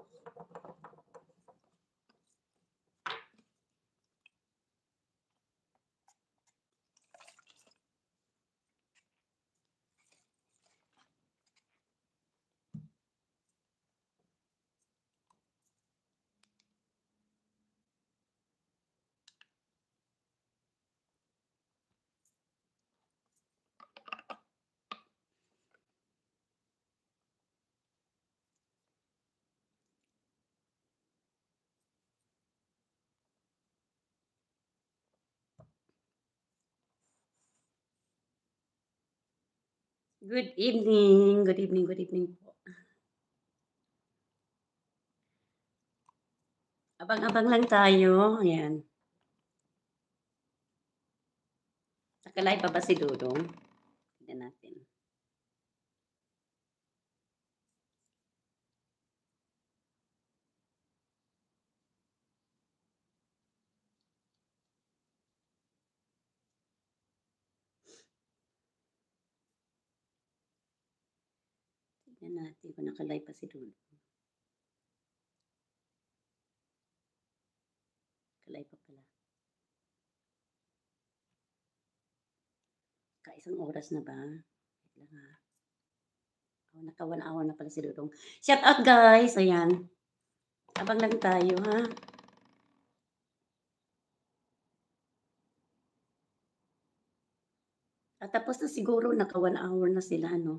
Good evening, good evening, good evening po. Abang-abang lang tayo, ayan. Naka-live pa ba si Dudong? Tignan natin. Tignan natin kung naka-live pa si Dudong. Naka-live pa pala. Kaisang oras na ba? Wait lang ha. Oh, naka 1 hour na pala si Dudong. Shout out guys, ayan. Abang lang tayo ha. At tapos na siguro, naka 1 hour na sila, ano.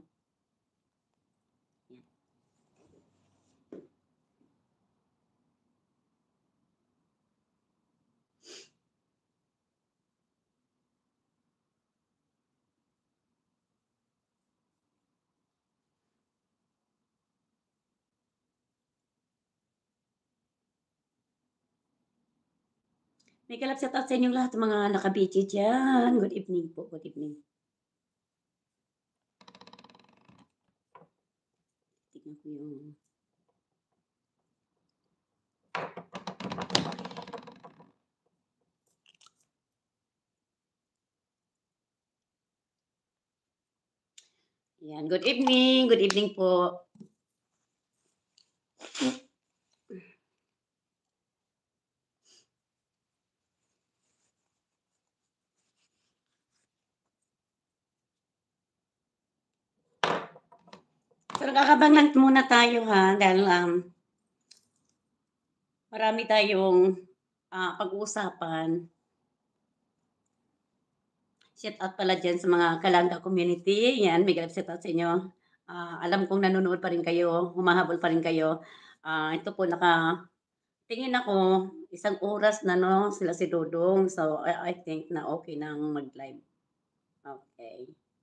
May kalap shout out sa inyong lahat, mga naka-BG diyan. Good evening po, good evening. Tignan ko yung Ayan, good evening po. So, nakakabang lang muna tayo ha, dahil marami tayong pag-uusapan. Shout out pala dyan sa mga Kalangga community. Yan, may shout out sa inyo. Alam kong nanonood pa rin kayo, humahabol pa rin kayo. Ito po, tingin ako, 1 oras na no, sila si Dudong. So, I think na okay nang mag-live. Okay.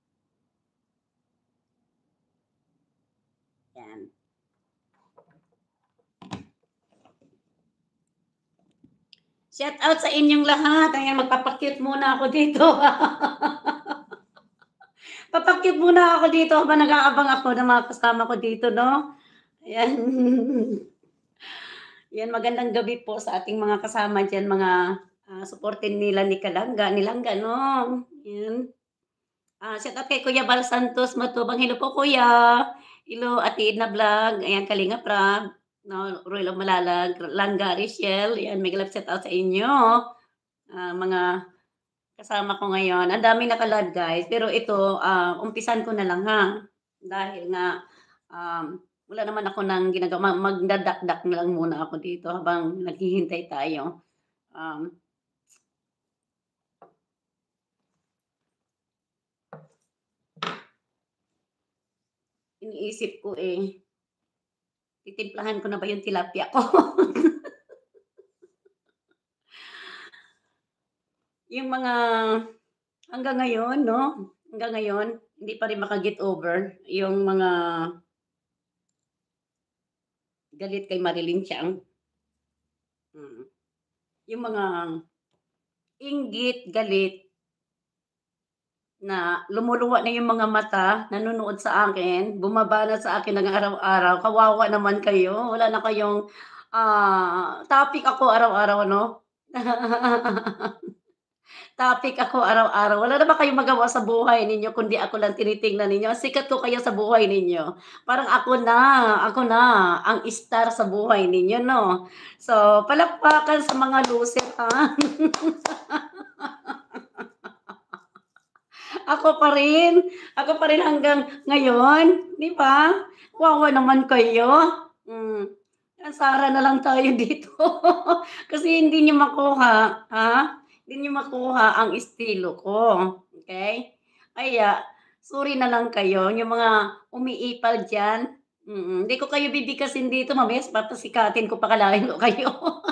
Yan. Shout out sa inyong lahat. Ayan, magpapakyut muna ako dito. Papakyut muna ako dito habang nag-aabang ako ng mga kasama ko dito, no? Ayan. Yan, magandang gabi po sa ating mga kasama dyan, mga supportin nila ni Nilangga, no? Yan. Shout out kay Kuya Bal Santos Matubang. Hello po, Kuya. Hello, Ate Edna Vlog. Ayan, Kalinga Prab. No, Royal of Malalag. Langga, Richelle. Ayan, may galap shout out sa inyo. Mga kasama ko ngayon. Ang daming naka-live, guys. Pero ito, umpisan ko na lang, ha? Dahil nga, wala naman ako ng ginagawa. Magdadakdak na lang muna ako dito habang naghihintay tayo. Iniisip ko titimplahan ko na ba yung tilapia ko? Yung mga hanggang ngayon, no? Hanggang ngayon, hindi pa rin maka-get over yung mga galit kay Marilyn Chiang. Yung mga inggit, galit na lumuluwa na yung mga mata, nanonood sa akin, bumabana sa akin ng araw-araw. Kawawa naman kayo, wala na kayong topic ako araw-araw, no? Topic ako araw-araw. Wala naman kayong magawa sa buhay ninyo kundi ako lang tinitingnan ninyo. Ang sikat ko kaya sa buhay ninyo. Parang ako na ang star sa buhay ninyo, 'no? So, palakpakan sa mga loser, ha? Ako pa rin hanggang ngayon, 'di ba? Wawa naman kayo. Hmm, Sara na lang tayo dito. Kasi hindi niyo makuha, ha? Hindi niyo makuha ang estilo ko, okey? Kaya sorry na lang kayo, yung mga umiipal diyan, hindi ko kayo bibigkasin dito mamaya papasikatin ko pakalain ko kayo.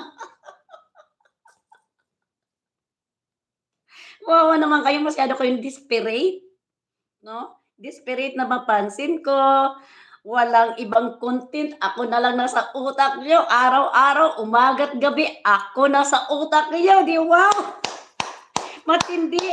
Wawa naman kayo masyado kayong desperate. 'No? Desperate na mapansin ko, walang ibang content, ako na lang nasa utak niyo araw-araw, umaga't gabi, ako nasa utak niyo, 'di wow! Matindi,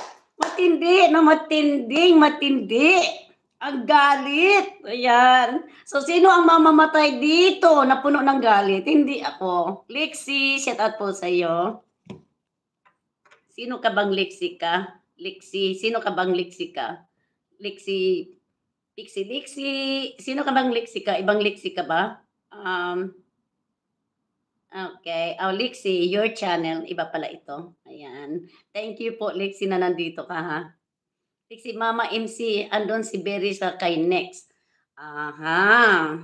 matinding-matindi ang galit, ayan. So, sino ang mamamatay dito na puno ng galit? Hindi ako. Lexie, shout out po sa'yo. Sino ka bang Lexie ka? Lexie, sino ka bang Lexie ka? Lexie Pixie Dixie, sino ka bang Lexie ka? Ibang Lexie ka ba? Okay. Oh, Lexie, your channel, iba pala ito. Ayan. Thank you po, Lexie, na nandito ka, ha? Lexie, Mama MC, andun si Berry sa kay Next. Aha.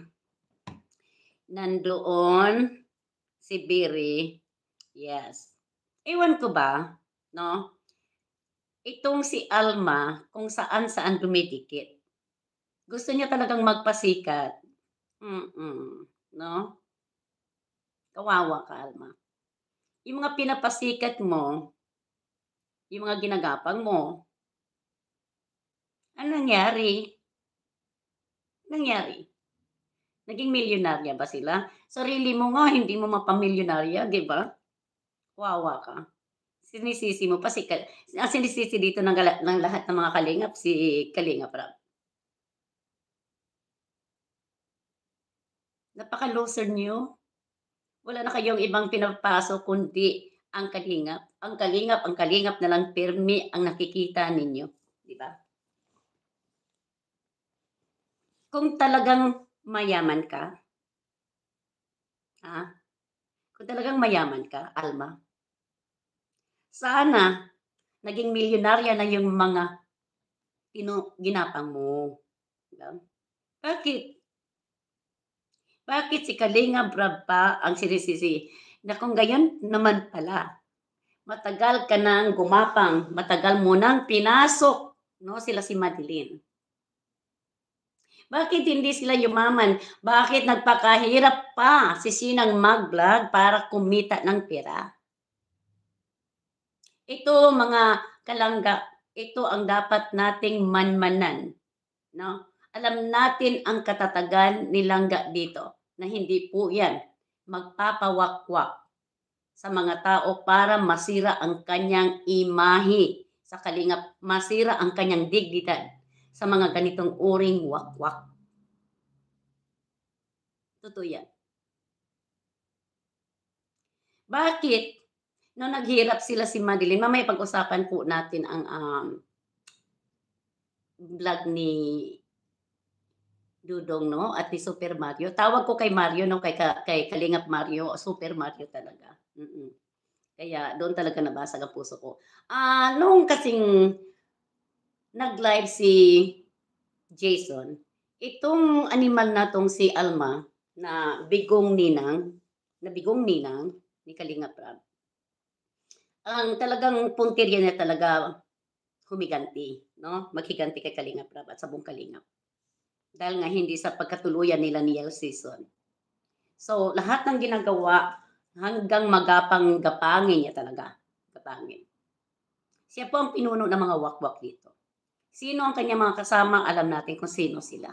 Nandoon si Berry. Yes. Ewan ko ba, no? Itong si Alma, kung saan-saan dumidikit. Gusto niya talagang magpasikat. No? Kawawa ka, Alma. Yung mga pinapasikat mo, yung mga ginagapang mo, ano nangyari? Naging milyonarya ba sila? Sarili mo nga, hindi mo mapamilyonarya, di ba? Kawawa ka. Sinisisi mo pa sinisisi dito ng lahat ng mga kalingap, si Kalingap Rap. Napaka-loser niyo. Wala na kayong ibang pinapasok kundi ang kalingap. Ang kalingap na lang pirmi ang nakikita ninyo, di ba? Kung talagang mayaman ka, ha? Kung talagang mayaman ka, Alma, sana naging milyonarya na yung mga ginapang mo, di ba? Bakit? Bakit si Kalingap Rab pa ang sinisisi na kung gayon naman pala, matagal ka nang gumapang, matagal mo nang pinasok, 'no, sila si Madeline. Bakit hindi sila yumaman? Bakit nagpakahirap pa si Sinang mag-vlog para kumita ng pera? Ito mga kalangga, ito ang dapat nating manmanan, 'no? Alam natin ang katatagan ni Langga dito na hindi po 'yan magpapawakwak sa mga tao para masira ang kanyang imahe sa kalingap, masira ang kanyang dignidad sa mga ganitong uring wakwak. Totoo 'yan. Bakit nung naghirap sila si Madeline, mamaya pag-usapan po natin ang, vlog ni Dudong, 'no, at ni Super Mario. Tawag ko kay Mario 'no, kay Kalingap Mario, Super Mario talaga, Kaya doon talaga nabasag ang puso ko. Nung kasing nag-live si Jason, itong animal na 'tong si Alma na bigong ninang ni Kalingap Rab, ang talagang puntirya niya talaga humiganti, 'no, maghiganti kay Kalingap Rab at sa buong Kalingap. Dahil nga hindi sa pagkatuluyan nila ni Yel Season. So, lahat ng ginagawa hanggang magapang-gapangin niya talaga, gapangin. Siya po ang pinuno ng mga wakwak dito. Sino ang kanyang mga kasama, alam natin kung sino sila.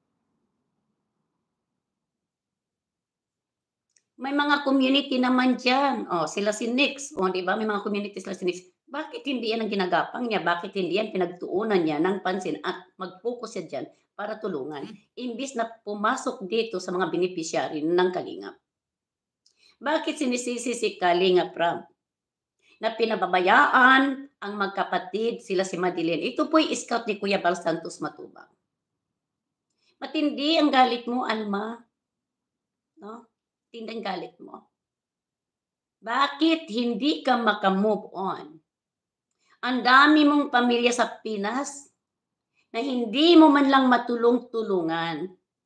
May mga community naman diyan, sila si Nix, 'di ba, may mga community sila si Nix. Bakit hindi 'yan ang ginagapang niya, bakit hindi 'yan pinagtuunan niya ng pansin at mag-focus siya diyan para tulungan, imbis na pumasok dito sa mga beneficiary ng Kalingap. Bakit sinisisi si Kalingap Rab? na pinababayaan ang magkapatid sila si Madeline. Ito po'y scout ni Kuya Bal Santos Matubang. Matindi ang galit mo, Alma. No? Matindi ang galit mo. Bakit hindi ka makamove on? Ang dami mong pamilya sa Pinas na hindi mo man lang matulong-tulungan.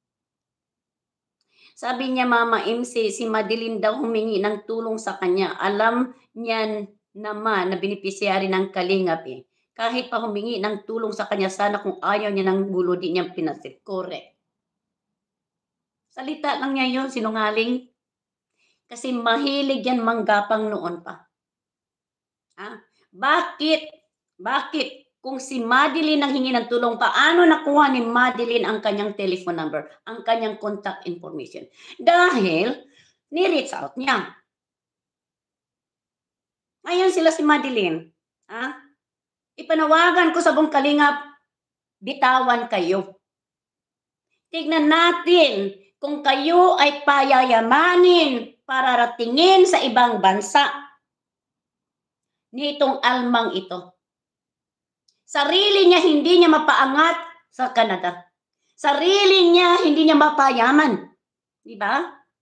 Sabi niya, Mama MC, si Madeline daw humingi ng tulong sa kanya. Alam niyan naman na beneficiary ng Kalingap eh. Kahit pa humingi ng tulong sa kanya, sana kung ayaw niya ng gulo, di niya pinasit. Correct. Salita lang niya yun, sinungaling. Kasi mahilig yan manggapang noon pa. Bakit? Kung si Madeline ang hingi ng tulong, paano nakuha ni Madeline ang kanyang telephone number, ang kanyang contact information? Dahil ni-reach out niya. Ngayon sila si Madeline. Ipanawagan ko sa buong Kalingap, bitawan kayo. Tignan natin kung kayo ay payayamanin para ratingin sa ibang bansa nitong Almang ito. Sarili niya hindi niya mapaangat sa Canada. Sarili niya hindi niya mapayaman. Di ba?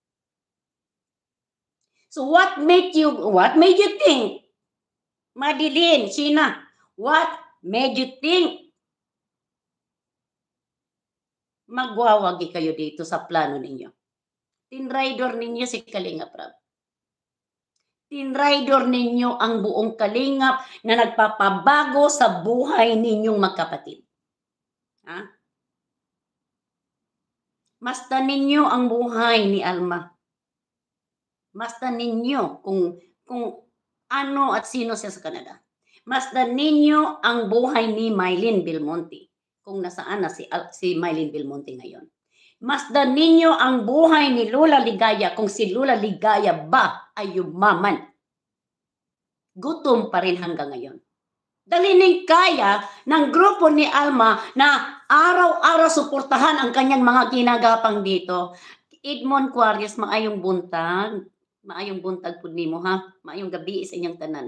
So what made you think? Madeline, Sheena, what made you think magwawagi kayo dito sa plano ninyo? Tinraidor ninyo si Kalingap Rab. Tinraidor ninyo ang buong Kalingap na nagpapabago sa buhay ninyong magkapatid. Masdan ninyo ang buhay ni Alma. Masdan ninyo kung ano at sino siya sa Canada. Masdan ninyo ang buhay ni Mylene Belmonte, kung nasaan na si Mylene Belmonte ngayon. Masdan ninyo ang buhay ni Lola Ligaya, kung si Lola Ligaya ba ay yumaman. Gutom pa rin hanggang ngayon. Dalining kaya ng grupo ni Alma na araw-araw suportahan ang kanyang mga ginagapang dito. Edmond Quares, maayong buntag. Maayong buntag po nimo ha. Maayong gabi sa inyong tanan.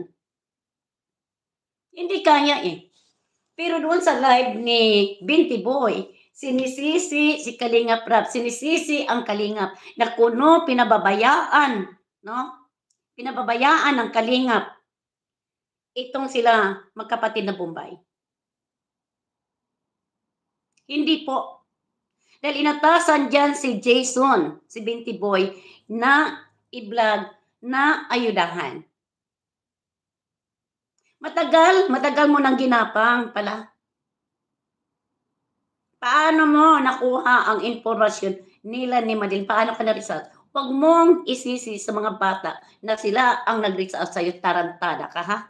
Hindi kaya eh. Pero doon sa live ni Binti Boy, sinisisi si Kalingap Rab, sinisisi ang Kalingap na kuno pinababayaan, no? Pinababayaan ng Kalingap itong sila magkapatid na Bombay. Hindi po. Dahil inatasan dyan si Jason, si Binti Boy, na i-vlog, na ayudahan. Matagal mo nang ginapang pala. Paano mo nakuha ang informasyon nila ni Madeline? Paano ka na-result? Huwag mong isisi sa mga bata na sila ang nag-reach out sa'yo, tarantada ka ha?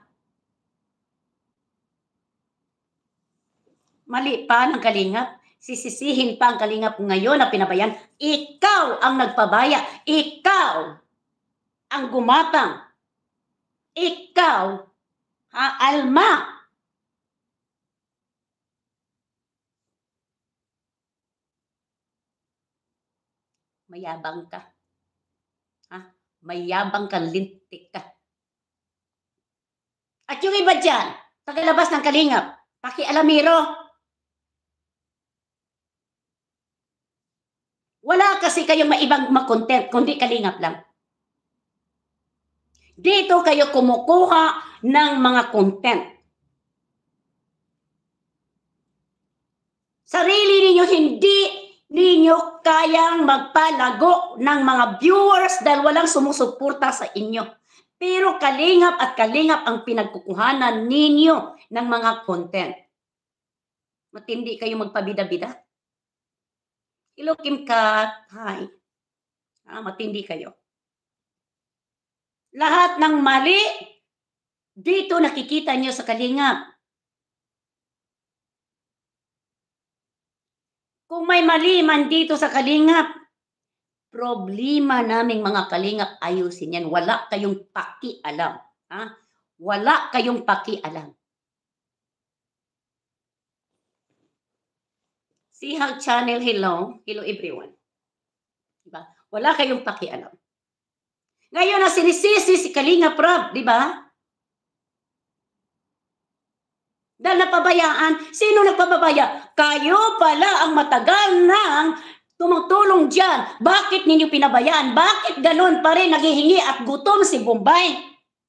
Mali pa ng Kalingap. Sisisihin pa ang Kalingap ngayon na pinabayan. Ikaw ang nagpabaya. Ikaw ang gumapang. Ikaw, Alma. Mayabang ka. Mayabang ka, lintik ka. At yung iba dyan, tagalabas ng Kalingap, pakialamiro. Wala kasi kayong maibang content, kundi Kalingap lang. Dito kayo kumukuha ng mga content. Sarili ninyo hindi ninyo kayang magpalago ng mga viewers dahil walang sumusuporta sa inyo. Pero Kalingap at Kalingap ang pinagkukuhanan ninyo ng mga content. Matindi kayo magpabida-bida. Hello, Kim Kat. Hi. Matindi kayo. Lahat ng mali, dito nakikita nyo sa Kalingap. Kung may mali man dito sa Kalingap, problema naming mga Kalingap, ayusin yan. Wala kayong pakialam. Wala kayong pakialam. Sihag Channel, hello. Hello everyone. Diba? Wala kayong pakialam. Ngayon na sinisisi si Kalingap Rab, di ba? Dahil napabayaan. Sino nagpapabaya? Kayo pala ang matagal nang tumutulong diyan. Bakit ninyo pinabayaan? Bakit gano'n pa rin naghihingi at gutom si Bombay?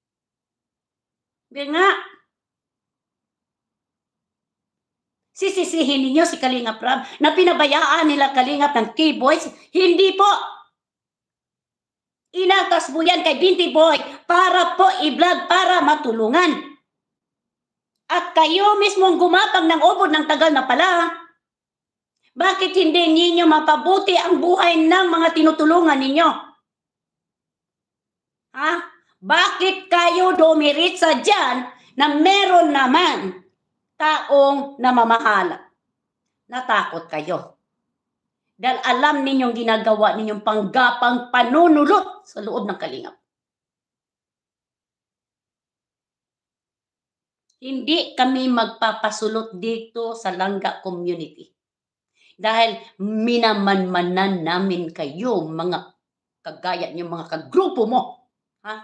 Di nga. Sisisihin ninyo si Kalingap Rab na pinabayaan nila Kalingap ng K-Boys? Hindi po. Inatas mo yan kay Binti Boy para po i-vlog, para matulungan. At kayo mismong gumapang ng ubod ng tagal na pala. Bakit hindi ninyo mapabuti ang buhay ng mga tinutulungan ninyo? Ha? Bakit kayo dumiritsa dyan na meron naman taong namamahala? Natakot kayo. Dahil alam ninyong ginagawa ninyong panggapang panunulot sa loob ng Kalingap. Hindi kami magpapasulot dito sa Langga community. Dahil minamanmanan namin kayo, mga kagaya niyo, mga kagrupo mo. Ha?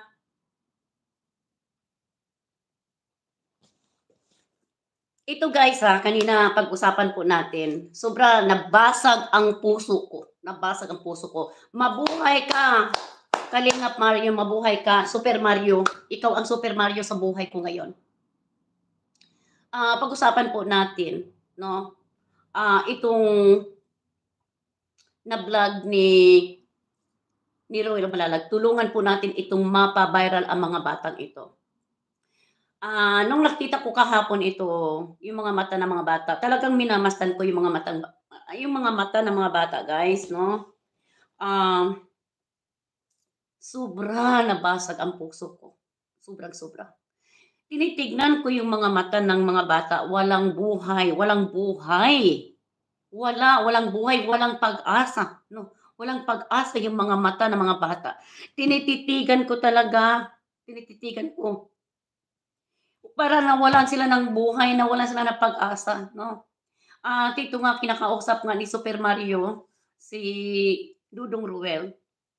Ito guys kanina pag-usapan po natin, sobra nabasag ang puso ko. Nabasag ang puso ko. Mabuhay ka, Kalingap Mario, mabuhay ka, Super Mario. Ikaw ang Super Mario sa buhay ko ngayon. Pag-usapan po natin, no? Itong na-vlog ni Roy Malalag, tulungan po natin itong mapa-viral ang mga batang ito. Nung nakita ko kahapon ito, yung mga mata ng mga bata, talagang minamasdan ko yung mga mata ng mga bata, guys, no? Sobra nabasag ang puso ko. Sobrang-sobra. Tinitignan ko yung mga mata ng mga bata, walang buhay, walang buhay. Walang buhay, walang pag-asa, no? Walang pag-asa yung mga mata ng mga bata. Tinititigan ko. Para nawalan sila ng buhay, nawalan sila ng pag-asa, no? Dito nga kinakausap nga ni Super Mario, si Dudong Ruel.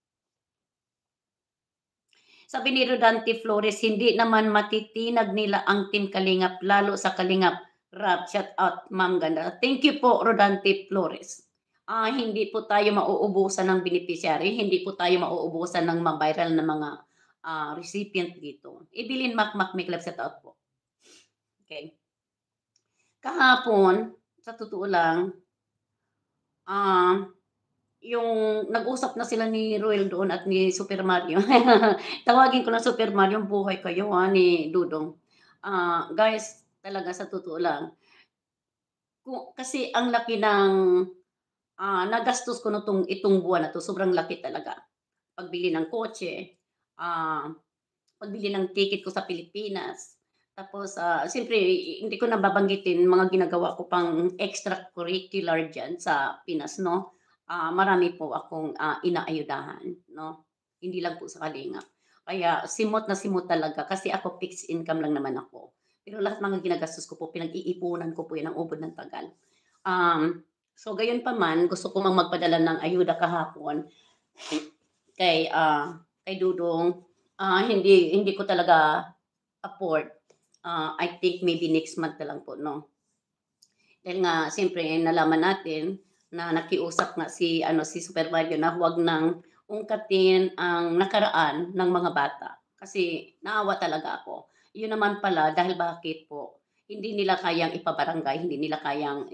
Sabi ni Rodante Flores, hindi naman matitinag nila ang Team Kalingap, lalo sa Kalingap Rab. Shout out, Ma'am Ganda. Thank you po, Rodante Flores. Hindi po tayo mauubusan ng beneficiary, hindi po tayo mauubusan ng ma-viral na mga recipient dito. Ibilin Makmak Miklab, shout out po. Okay. Kahapon, sa totoo lang, yung nag-usap na sila ni Roel doon at ni Super Mario. Tawagin ko na Super Mario, buhay kayo ni Dudong. Guys, talaga sa totoo lang, kasi ang laki ng nagastos ko itong buwan na to, sobrang laki talaga. Pagbili ng kotse, pagbili ng ticket ko sa Pilipinas, tapos siyempre hindi ko nababanggitin mga ginagawa ko pang extracurricular dyan sa Pinas, no? Marami po akong inaayudahan, no? Hindi lang po sa Kalingap. Kaya simot na simot talaga kasi ako fixed income lang naman ako. Pero lahat mga ginagastos ko po, pinag-iipunan ko po yan ang ubod ng tagal. So gayon pa man, gusto ko magpadala ng ayuda kahapon kay Dudong. Hindi ko talaga afford. I think maybe next month na lang po, no? Dahil nga, siyempre, nalaman natin na nakiusap nga si Super Mario na huwag nang ungkatin ang nakaraan ng mga bata. Kasi naawa talaga ako. Yun naman pala, dahil bakit po, hindi nila kayang ipabarangay, hindi nila kayang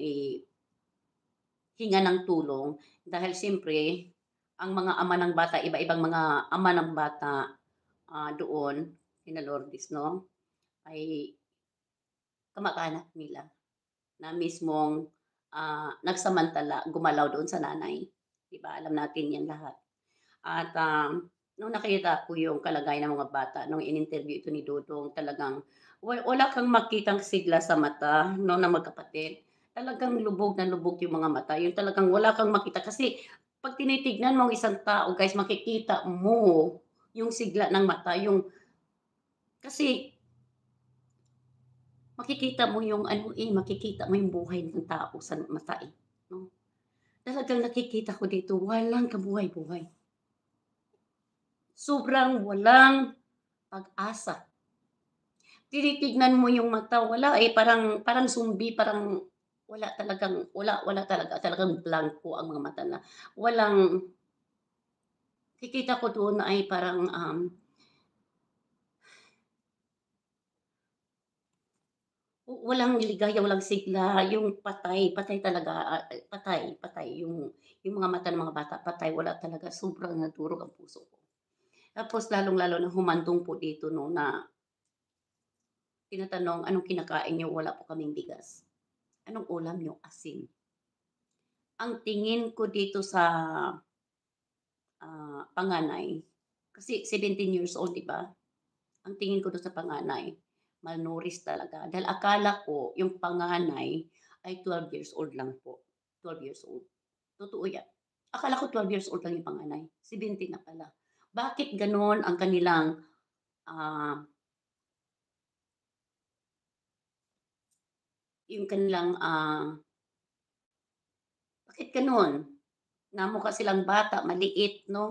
hinga ng tulong. Dahil siyempre, ang mga ama ng bata, iba-ibang mga ama ng bata doon, sina Lourdes, no? Ay kamag-anak nila na mismong nagsamantala, gumalaw doon sa nanay. Diba? Alam natin yan lahat. At nung nakita ko yung kalagayan ng mga bata, nung in-interview ito ni Dudong, talagang wala kang makitang sigla sa mata, no, na magkapatid. Talagang lubog na lubog yung mga mata. Yung talagang wala kang makita. Kasi pag tinitignan mo ang isang tao, guys, makikita mo yung sigla ng mata. Kasi makikita mo yung makikita mo yung buhay ng tao sa mata no? Talagang nakikita ko dito, walang kabuhay-buhay. Sobrang walang pag-asa. tinitignan mo yung mata, wala, eh, parang parang zombie, parang wala talaga, talagang blanko ang mga mata na walang nakikita ko doon ay parang, walang ligaya, walang sigla, yung patay, patay talaga, patay yung mga mata ng mga bata, patay, wala talaga, sobrang nadurog ang puso ko. Tapos lalong-lalo na humantong po dito 'no, na tinatanong, "Anong kinakain niyo?" Wala po kaming bigas. "Anong ulam niyo?" Asin. Ang tingin ko dito sa, panganay, kasi 17 years old, 'di ba? Ang tingin ko dun sa panganay, malnourished talaga. Dahil akala ko yung panganay ay 12 years old lang po, 12 years old. Totoo yan. Akala ko 12 years old lang yung panganay, 17 na pala. Bakit gano'n ang kanilang, ah, yung kanilang, bakit gano'n? Na mukha silang bata, maliit 'no,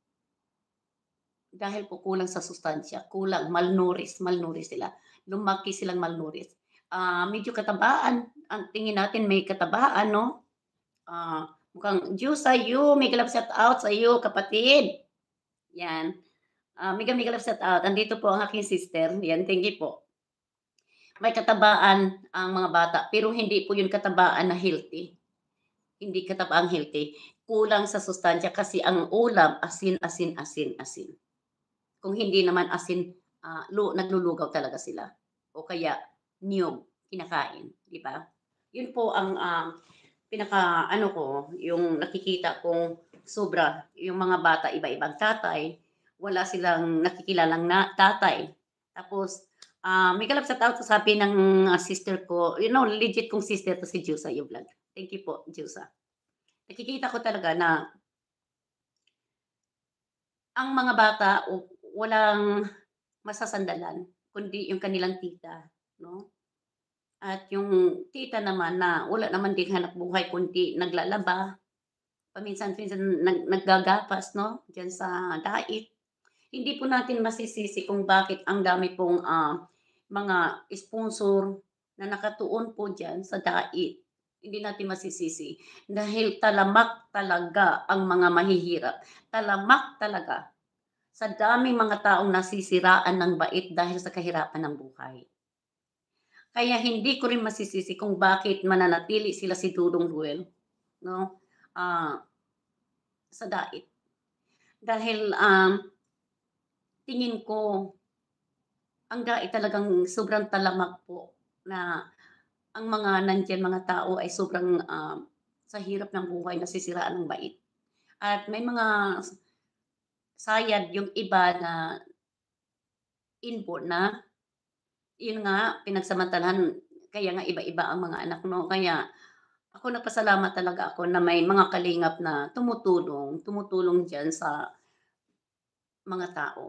dahil po kulang sa sustansiya, kulang, malnourished sila. Lumaki silang malnourished. Medyo katabaan, ang tingin natin may katabaan 'no? Mukhang Diyos sa'yo, mega love shout out sa'yo kapatid, 'yan. Mega mega love shout out, andito po ang aking sister, 'yan, thank you po. May katabaan ang mga bata, pero hindi po 'yun katabaan na healthy, hindi katabaang healthy. Kulang sa sustansiya kasi ang ulam asin, asin, asin, asin. Kung hindi naman asin, naglulugaw talaga sila o kaya niyog, kinakain, 'di ba? 'Yun po ang, pinaka-ano ko, yung nakikita kong sobra, yung mga bata iba-ibang tatay, wala silang nakikilalang na tatay. Tapos, may kalab sa tao sabi ng, sister ko, legit kong sister 'to si Jusa yung vlog. Thank you po, Jusa. Nakikita ko talaga na ang mga bata walang masasandalan kundi yung kanilang tita, 'no? At yung tita naman na wala naman din hanapbuhay kundi naglalaba, paminsan-minsan naggagapas 'no, diyan sa dait. Hindi po natin masisisi kung bakit ang dami pong, mga sponsor na nakatuon po diyan sa dait. Hindi natin masisisi dahil talamak talaga ang mga mahihirap, talamak talaga sa daming mga taong nasisiraan ng bait dahil sa kahirapan ng buhay. Kaya hindi ko rin masisisi kung bakit mananatili sila si Dudong Ruel 'no, ah, sa dait. Dahil, tingin ko ang dait talagang sobrang talamak po na ang mga nandiyan mga tao ay sobrang, sa hirap ng buhay nasisiraan ng bait. At may mga sayad yung iba na inborn na, yun nga pinagsamantalahan kaya nga iba-iba ang mga anak 'no. Kaya ako nagpasalamat talaga ako na may mga kalingap na tumutulong diyan sa mga tao.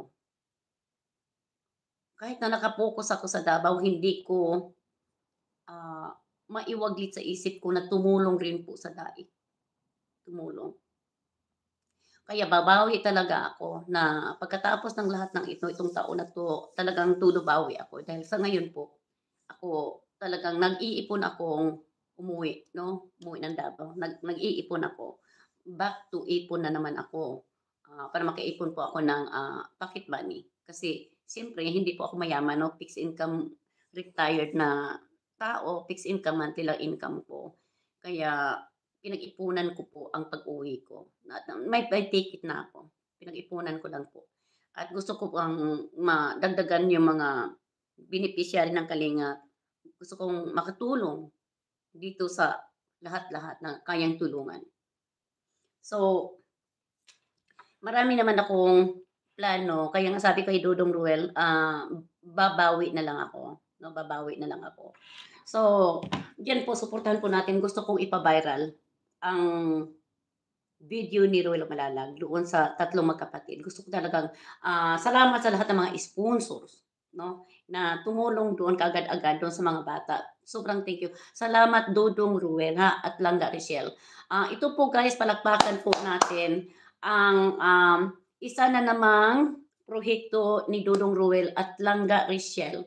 Kahit na naka-focus ako sa Davao hindi ko, ah, maiwaglit sa isip ko na tumulong rin po sa dait, tumulong. Kaya babawi talaga ako na pagkatapos ng lahat ng itong taon na 'to, talagang todo bawi ako dahil sa ngayon po, ako talagang nag-iipon akong umuwi 'no, umuwi ng Davao. Nag-iipon ako, back to ipon na naman ako, para makaipon po ako ng, pocket money. Kasi siyempre hindi po ako mayaman 'no, fixed income retired na tao, fixed income, monthly lang income ko. Kaya pinag-ipunan ko po ang pag-uwi ko at may ticket na ako, pinag-ipunan ko lang po. At gusto ko pang madagdagan yung mga beneficiary ng Kalingap. Gusto kong makatulong dito sa lahat-lahat na kayang tulungan. So, marami naman akong plano kaya nga sabi ko kay Dudong Ruel, babawi na lang ako, 'no, babawi na lang ako. So, diyan po suportahan po natin, gusto kong ipa-viral ang video ni Ruel Malalag doon sa tatlong magkapatid. Gusto ko talagang, salamat sa lahat ng mga sponsors 'no, na tumulong doon kaagad-agad doon sa mga bata. Sobrang thank you. Salamat Dudong Ruel ha, at Langga Richelle. Ito po guys, palakpakan po natin ang, isa na namang proyekto ni Dudong Ruel at Langga Richelle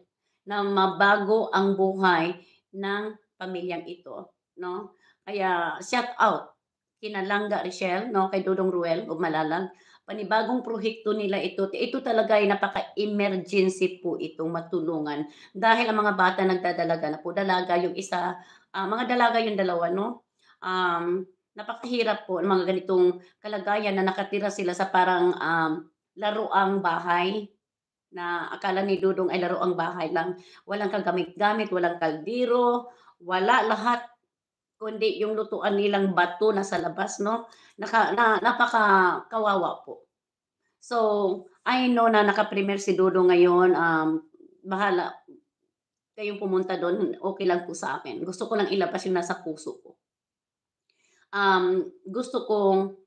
na mabago ang buhay ng pamilyang ito, 'no. Kaya shout out kina Langga Richelle, 'no, kay Dudong Ruel ug Malalag. Panibagong prohekto nila ito talaga ay napaka-emergency po itong matulungan dahil ang mga bata nagdadalaga na po, dalaga yung isa, mga dalaga yung dalawa, 'no. Napakahirap po ng mga ganitong kalagayan na nakatira sila sa parang, laruang bahay na akala ni Dudong ay laruang bahay lang. Walang kagamit-gamit, walang kaldero, wala lahat kundi yung lutuan nilang bato nasa labas, 'no. Napakakawawa po. So, I know na naka-premier si Dudong ngayon, bahala kayong pumunta dun, okey lang po sa akin. Gusto ko lang ilabas yung nasa puso ko. Gusto kong,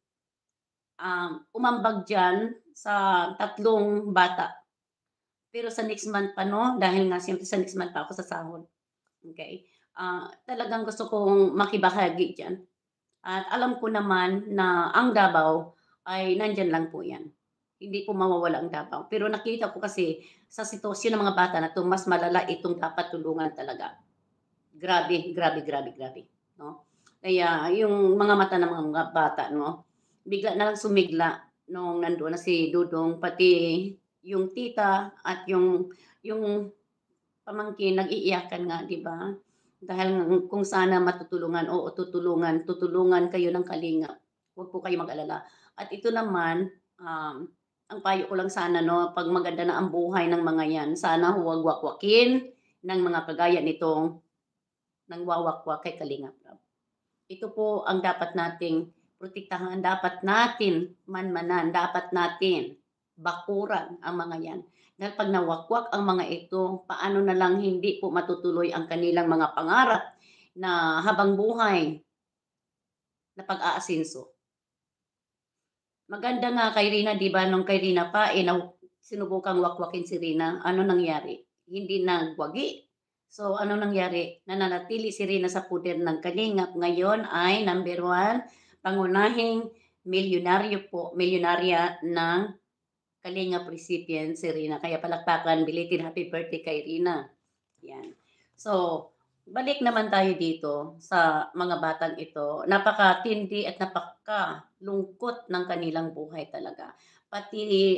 umambag diyan sa tatlong bata. Pero sa next month pa, 'no, dahil nga siyempre sa next month pa ako sasahod, okey. Talagang gusto kong makibahagi diyan at alam ko naman na ang Davao ay nandiyan lang po 'yan. Hindi po mawawala ang Davao, pero nakita ko kasi sa sitwasyon ng mga bata na 'to mas malala itong dapat tulungan talaga. Grabe, grabe, grabe, grabe, 'no. Kaya yung mga mata ng mga bata, 'no, bigla na lang sumigla nung nandoon na si Dudong, pati yung tita at yung pamangkin nag-iiyakan nga, 'di ba? Dahil kung sana matutulungan, oo, tutulungan kayo ng kalingap. Huwag po kayong mag-alala. At ito naman, ang payo ko lang sana, 'no, 'pag maganda na ang buhay ng mga 'yan, sana huwag wakwakin ng mga kagaya nitong nangwawakwak kay Kalingap Rab. Ito po ang dapat nating protektahan, dapat natin manmanan, dapat natin bakuran ang mga 'yan. Dahil 'pag nawakwak ang mga ito, paano na lang hindi po matutuloy ang kanilang mga pangarap na habang buhay na pag-aasenso. Maganda nga kay Rina, 'di ba, nung kay Rina pa, sinubukang wakwakin si Rina, ano nangyari? Hindi nagwagi. So, ano nangyari? Nananatili si Rina sa puder ng kalingap. Ngayon ay number 1, pangunahing milyonarya ng kalingap recipient si Rina. Kaya palakpakan, belated happy birthday kay Rina. Yan. So, balik naman tayo dito sa mga batang ito. Napakatindi at napakalungkot ng kanilang buhay talaga. Pati,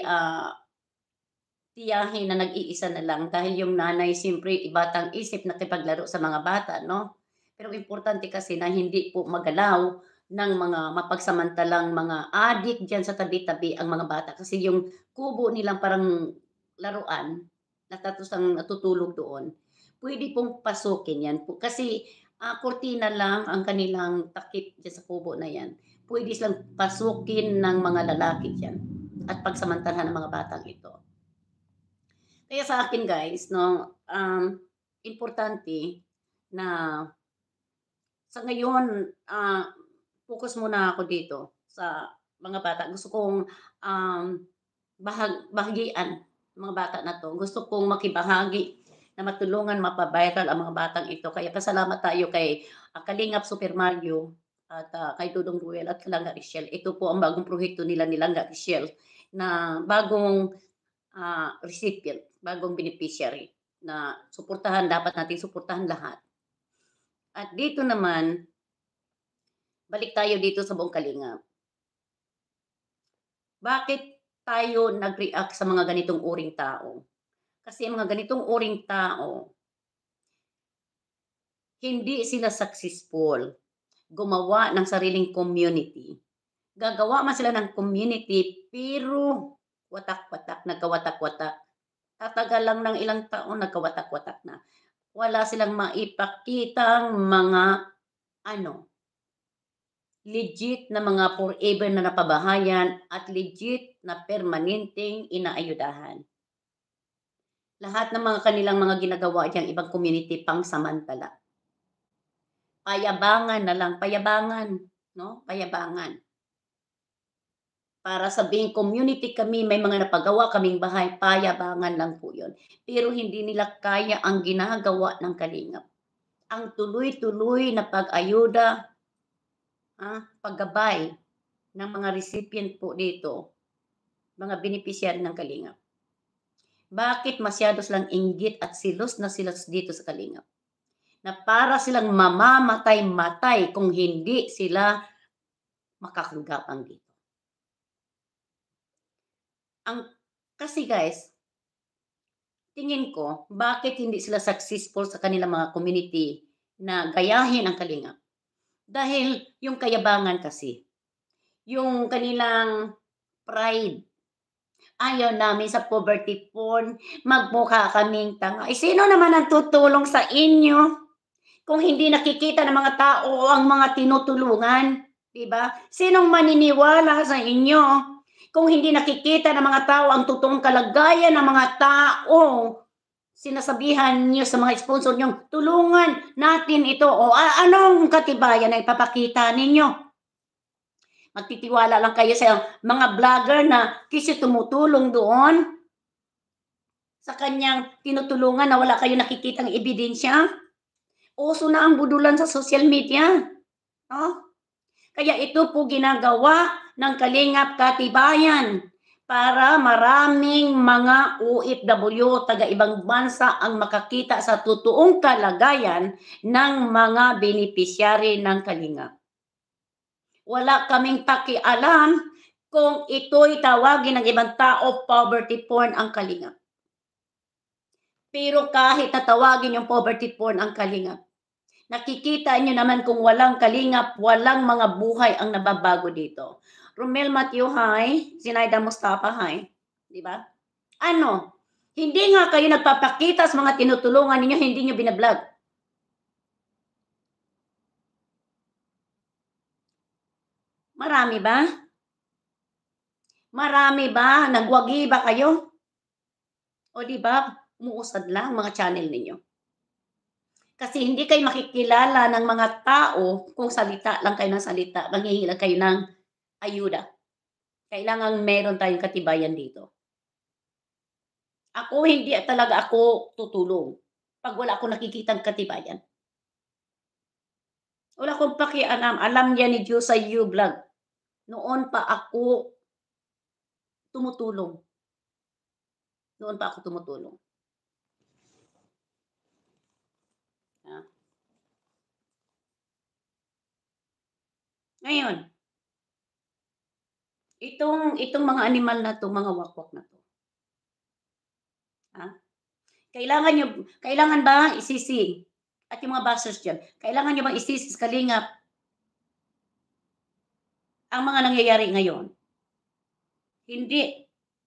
tiyahin na nag-iisa na lang dahil yung nanay siyempre batang isip nakipaglaro sa mga bata, 'no? Pero importante kasi na hindi po magalaw ng mga mapagsamantalang mga adik diyan sa tabi-tabi ang mga bata kasi yung kubo nilang parang laruan, ang natutulog doon, puwede pong pasukin 'yan po kasi, kurtina lang ang kanilang takip diyan sa kubo na 'yan. Puwede silang pasukin ng mga lalaki diyan at pagsamantalahan ng mga batang ito. Kaya sa akin guys, 'no, importante na sa ngayon, focus muna ako dito sa mga bata. Gusto kong, um, bahagian ang mga bata na 'to. Gusto kong makibahagi na matulungan, mapa-viral ang mga batang ito. Kaya pasalamat tayo kay, Kalingap Super Mario at, kay Dudong Ruel at Kalangga Richelle. Ito po ang bagong proyekto nila ni Langga Richelle na bagong recipient, bagong beneficiary na suportahan, dapat nating suportahan lahat. At dito naman, balik tayo dito sa buong Kalingap. Bakit tayo nag-react sa mga ganitong uring tao? Kasi ang mga ganitong uring tao, hindi sila successful gumawa ng sariling community. Gagawa man sila ng community pero watak-watak, nagkawatak-watak. Tatagal lang ng ilang taon nagkawatak-watak na. Wala silang maipakitang mga ano, legit na mga forever na napabahayan at legit na permanenteng inaayudahan. Lahat ng mga kanilang mga ginagawa diyang ibang community pangsamantala. Payabangan na lang, payabangan, 'no, payabangan. Para sabihing community kami, may mga napagawa kaming bahay, payabangan lang po 'yun. Pero hindi nila kaya ang ginagawa ng Kalingap. Ang tuloy-tuloy na pag-ayuda, paggabay ng mga recipient po dito, mga beneficiary ng Kalingap. Bakit masyado silang inggit at silos na silos dito sa Kalingap? Na para silang mamamatay-matay kung hindi sila makakagapang dito. Kasi guys, tingin ko, bakit hindi sila successful sa kanilang mga community na gayahin ang Kalingap? Dahil yung kayabangan kasi, yung kanilang pride, ayaw namin sa poverty porn, magmukha kaming tanga. Sino naman ang tutulong sa inyo kung hindi nakikita ng mga tao ang mga tinutulungan? Diba? Sinong maniniwala sa inyo kung hindi nakikita ng mga tao ang totoong kalagayan ng mga tao? Sinasabihan niyo sa mga sponsor niyo, tulungan natin ito. O anong katibayan na ipapakita ninyo? Magtitiwala lang kayo sa mga vlogger na kasi tumutulong doon sa kanyang tinutulungan na wala kayo nakikitang ebidensya? Uso na ang budulan sa social media. Kaya ito po ginagawa ng Kalingap Katibayan para maraming mga OFW taga ibang bansa ang makakita sa totoong kalagayan ng mga beneficiary ng Kalingap. Wala kaming pakialam kung ito'y tawagin ng ibang tao poverty porn ang Kalingap. Pero kahit tatawagin yung poverty porn ang Kalingap, nakikita nyo naman kung walang Kalingap, walang mga buhay ang nababago dito. Romel Matthew, hi. Zinaida Mustafa, hi. Diba? Hindi nga kayo nagpapakita sa mga tinutulungan ninyo, hindi nyo binablog. Marami ba? Marami ba? Nagwagi ba kayo? O diba, umuusad lang mga channel ninyo. Kasi hindi kayo makikilala ng mga tao kung salita lang kayo ng salita, manghihingi lang kayo ng ayuda. Kailangan meron tayong katibayan dito. Ako, hindi talaga ako tutulong pag wala akong nakikitang katibayan. Wala akong pakialam. Alam niya ni Diyos sa vlog. Noon pa ako tumutulong. Ngayon, itong mga animal na to, mga wakwak na to. Kailangan ba isisi? At yung mga bashers dyan, kailangan nyo bang isisi sa Kalingap ang mga nangyayari ngayon? Hindi.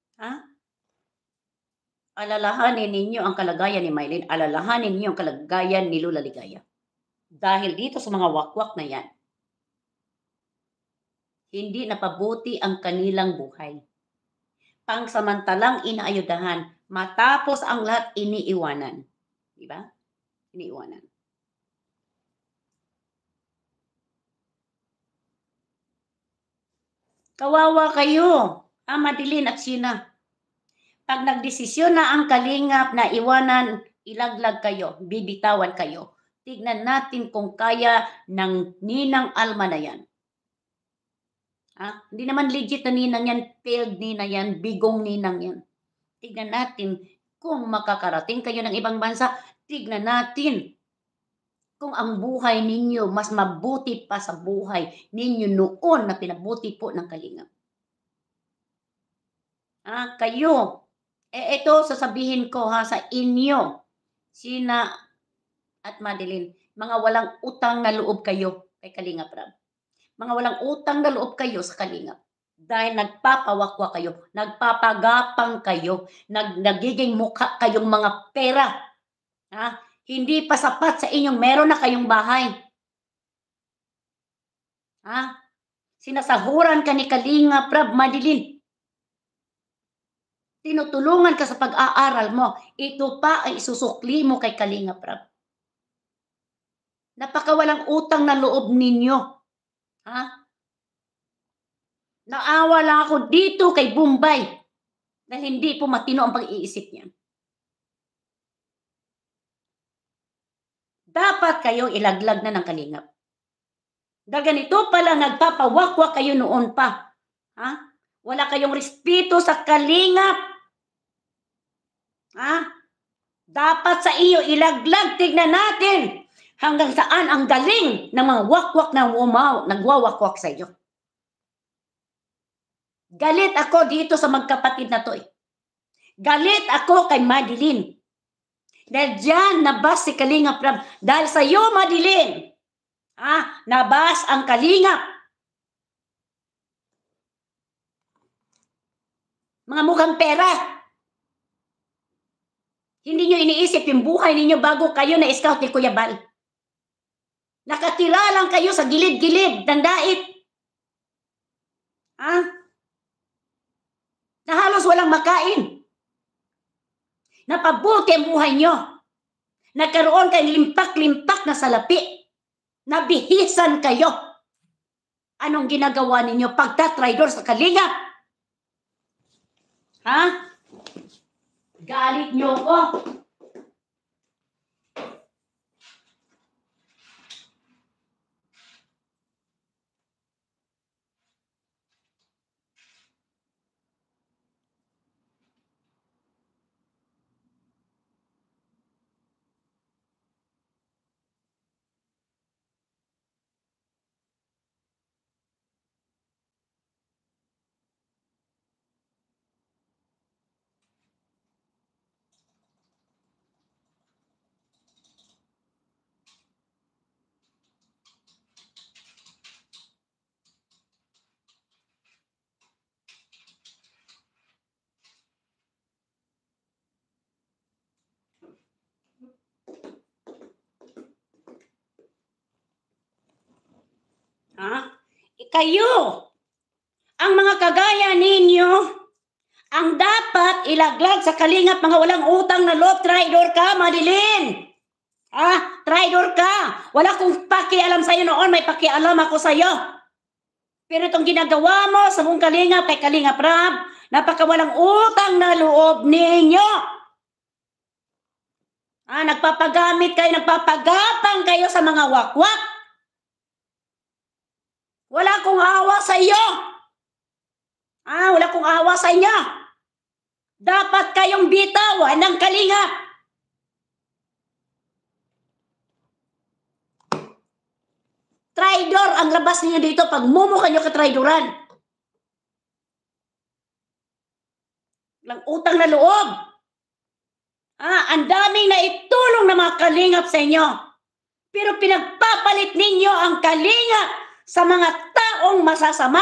Alalahanin ninyo ang kalagayan ni Mylene, alalahanin ninyo ang kalagayan ni Lola Ligaya. Dahil dito sa mga wakwak na yan, hindi napabuti ang kanilang buhay. Pangsamantalang inaayudahan, matapos ang lahat iniiwanan. Diba? Iniiwanan. Kawawa kayo, Madeline at Sheena. Pag nagdesisyon na ang Kalingap na iwanan, ilaglag kayo, bibitawan kayo. Tignan natin kung kaya ng Ninang Alma na yan. Hindi naman legit na ninang yan, failed ninang yan, bigong ninang yan. Tignan natin kung makakarating kayo ng ibang bansa, tignan natin kung ang buhay ninyo mas mabuti pa sa buhay ninyo noon na pinabuti po ng Kalingap. Kayo, ito sasabihin ko sa inyo, Sheena at Madeline, mga walang utang na loob kayo kay Kalingap Rab. Mga walang utang na loob kayo sa Kalingap. Dahil nagpapawakwa kayo, nagpapagapang kayo, nagiging mukha kayong mga pera. Hindi pa sapat sa inyong meron na kayong bahay. Sinasahuran ka ni Kalingap Rab, Madeline. Tinutulungan ka sa pag-aaral mo. Ito pa ay isusukli mo kay Kalingap Rab. Napakawalang utang na loob ninyo. Naawa lang ako dito kay Bombay dahil hindi po matino ang pag-iisip niya. Dapat kayong ilaglag na ng Kalingap. Dahil ganito pala nagpapawakwa kayo noon pa. Wala kayong respeto sa Kalingap. Dapat sa iyo ilaglag, tignan natin hanggang saan ang galing ng mga wakwak na nagwawakwak sa iyo. Galit ako dito sa magkapatid na to. Galit ako kay Madeline. Dahil dyan nabas si Kalingap Rab. Dahil sa iyo, Madeline, nabas ang Kalingap. Mga mukhang pera. Hindi nyo iniisip yung buhay ninyo bago kayo na-scout ni Kuya Bal. Nakatira lang kayo sa gilid-gilid ng dait. Na halos walang makain. Napabuti ang buhay nyo. Nagkaroon kayong limpak-limpak na salapi. Nabihisan kayo. Anong ginagawa ninyo pagtatraidor sa Kalingap? Galit nyo ko. Kayo, ang mga kagaya ninyo, ang dapat ilaglag sa Kalingap, mga walang utang na loob. Traidor ka, Madeline. Traidor ka. Wala kong pakialam sa'yo noon, may pakialam ako sa'yo. Pero itong ginagawa mo sa mong Kalingap, kay Kalingap Rab, napakawalang utang na loob ninyo. Nagpapagamit kayo, nagpapagapang kayo sa mga wakwak. Wala akong awa sa iyo. Wala akong awa sa inyo. Dapat kayong bitawan ng Kalingap. Traidor ang labas niyo dito pag mumukha niyo katraidoran. Lang utang na loob. Ang daming naitulong na mga Kalingap sa inyo. Pero pinagpapalit ninyo ang Kalingap sa mga taong masasama.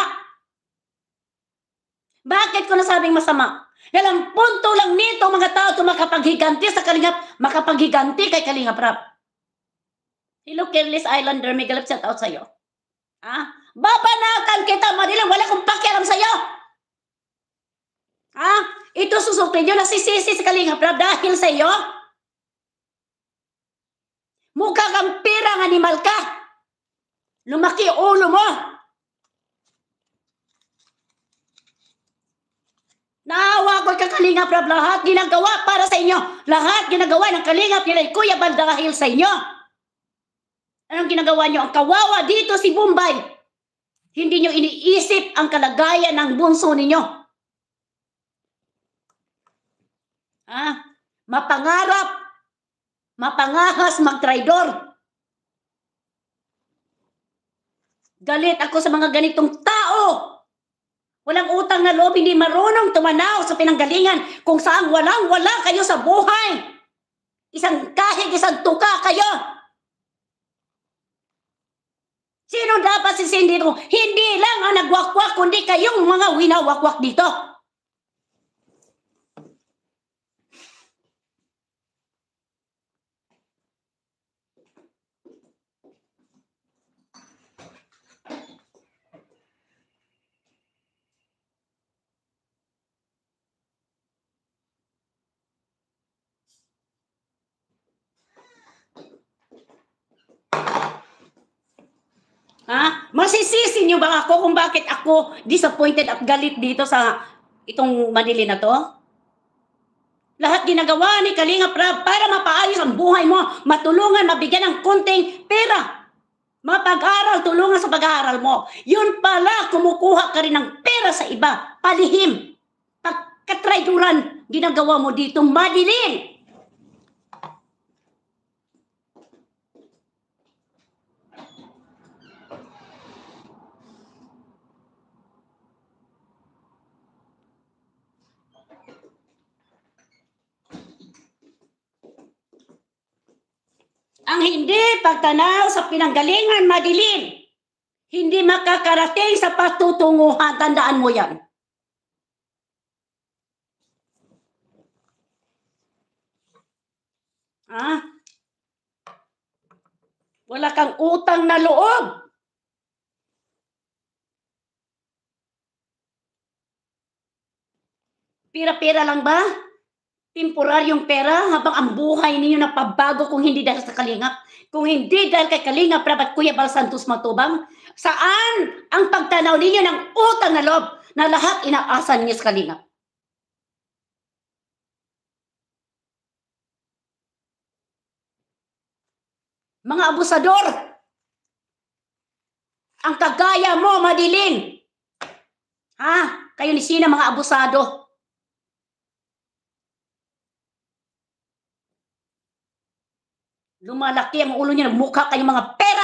Bakit ko nasabing masama? Dahil ang punto lang nito, mga tao ito makapaghiganti sa Kalingap, makapaghiganti kay Kalingap Rab. Hello, Careless Islander, may galap shout out sa'yo. Babanatan kita, Madeline, wala kong pakialam sa'yo. Ito susukin nyo, nasisisi sa Kalingap Rab dahil sa'yo. Mukha kang pirang animal ka. Lumaki ulo mo. Naawa ko kay Kalingap Rab, lahat ginagawa para sa inyo. Lahat ginagawa ng Kalingap nila Kuya Bal dahil sa inyo. Anong ginagawa nyo? Ang kawawa dito si Bombay. Hindi nyo iniisip ang kalagayan ng bunso ninyo. Mapangarap, mapangahas, magtraidor. Galit ako sa mga ganitong tao. Walang utang na loob, hindi marunong tumanaw sa pinanggalingan kung saan walang-wala kayo sa buhay. Kahit isang tuka kayo. Sino dapat sisindi dito? Hindi lang ang nagwakwak, kundi kayong mga winawakwak dito. Masisisi niyo ba ako kung bakit ako disappointed at galit dito sa itong Madeline na to? Lahat ginagawa ni Kalingap Rab para mapaayos ang buhay mo, matulungan, mabigyan ng konting pera, mapag-aral, tulungan sa pag-aaral mo. Yun pala, kumukuha ka rin ng pera sa iba, palihim, pagkatraiduran, ginagawa mo dito, Madeline? Ang hindi pagtanaw sa pinanggalingan, Madeline, hindi makakarating sa patutunguhan. Tandaan mo yan. Ha? Wala kang utang na loob. Pira-pira lang ba? Temporaryong pera habang ang buhay ninyo napabago kung hindi dahil sa Kalingap? Kung hindi dahil kay Kalingap Rab at Kuya Bal Santos Matubang, saan ang pagtanaw ninyo ng utang na loob na lahat inaasa ninyo sa Kalingap? Mga abusador! Ang kagaya mo, Madeline! Ha? Kayo ni Sina, mga abusado. Lumalaki ang ulo niyo, mukha kayong mga pera!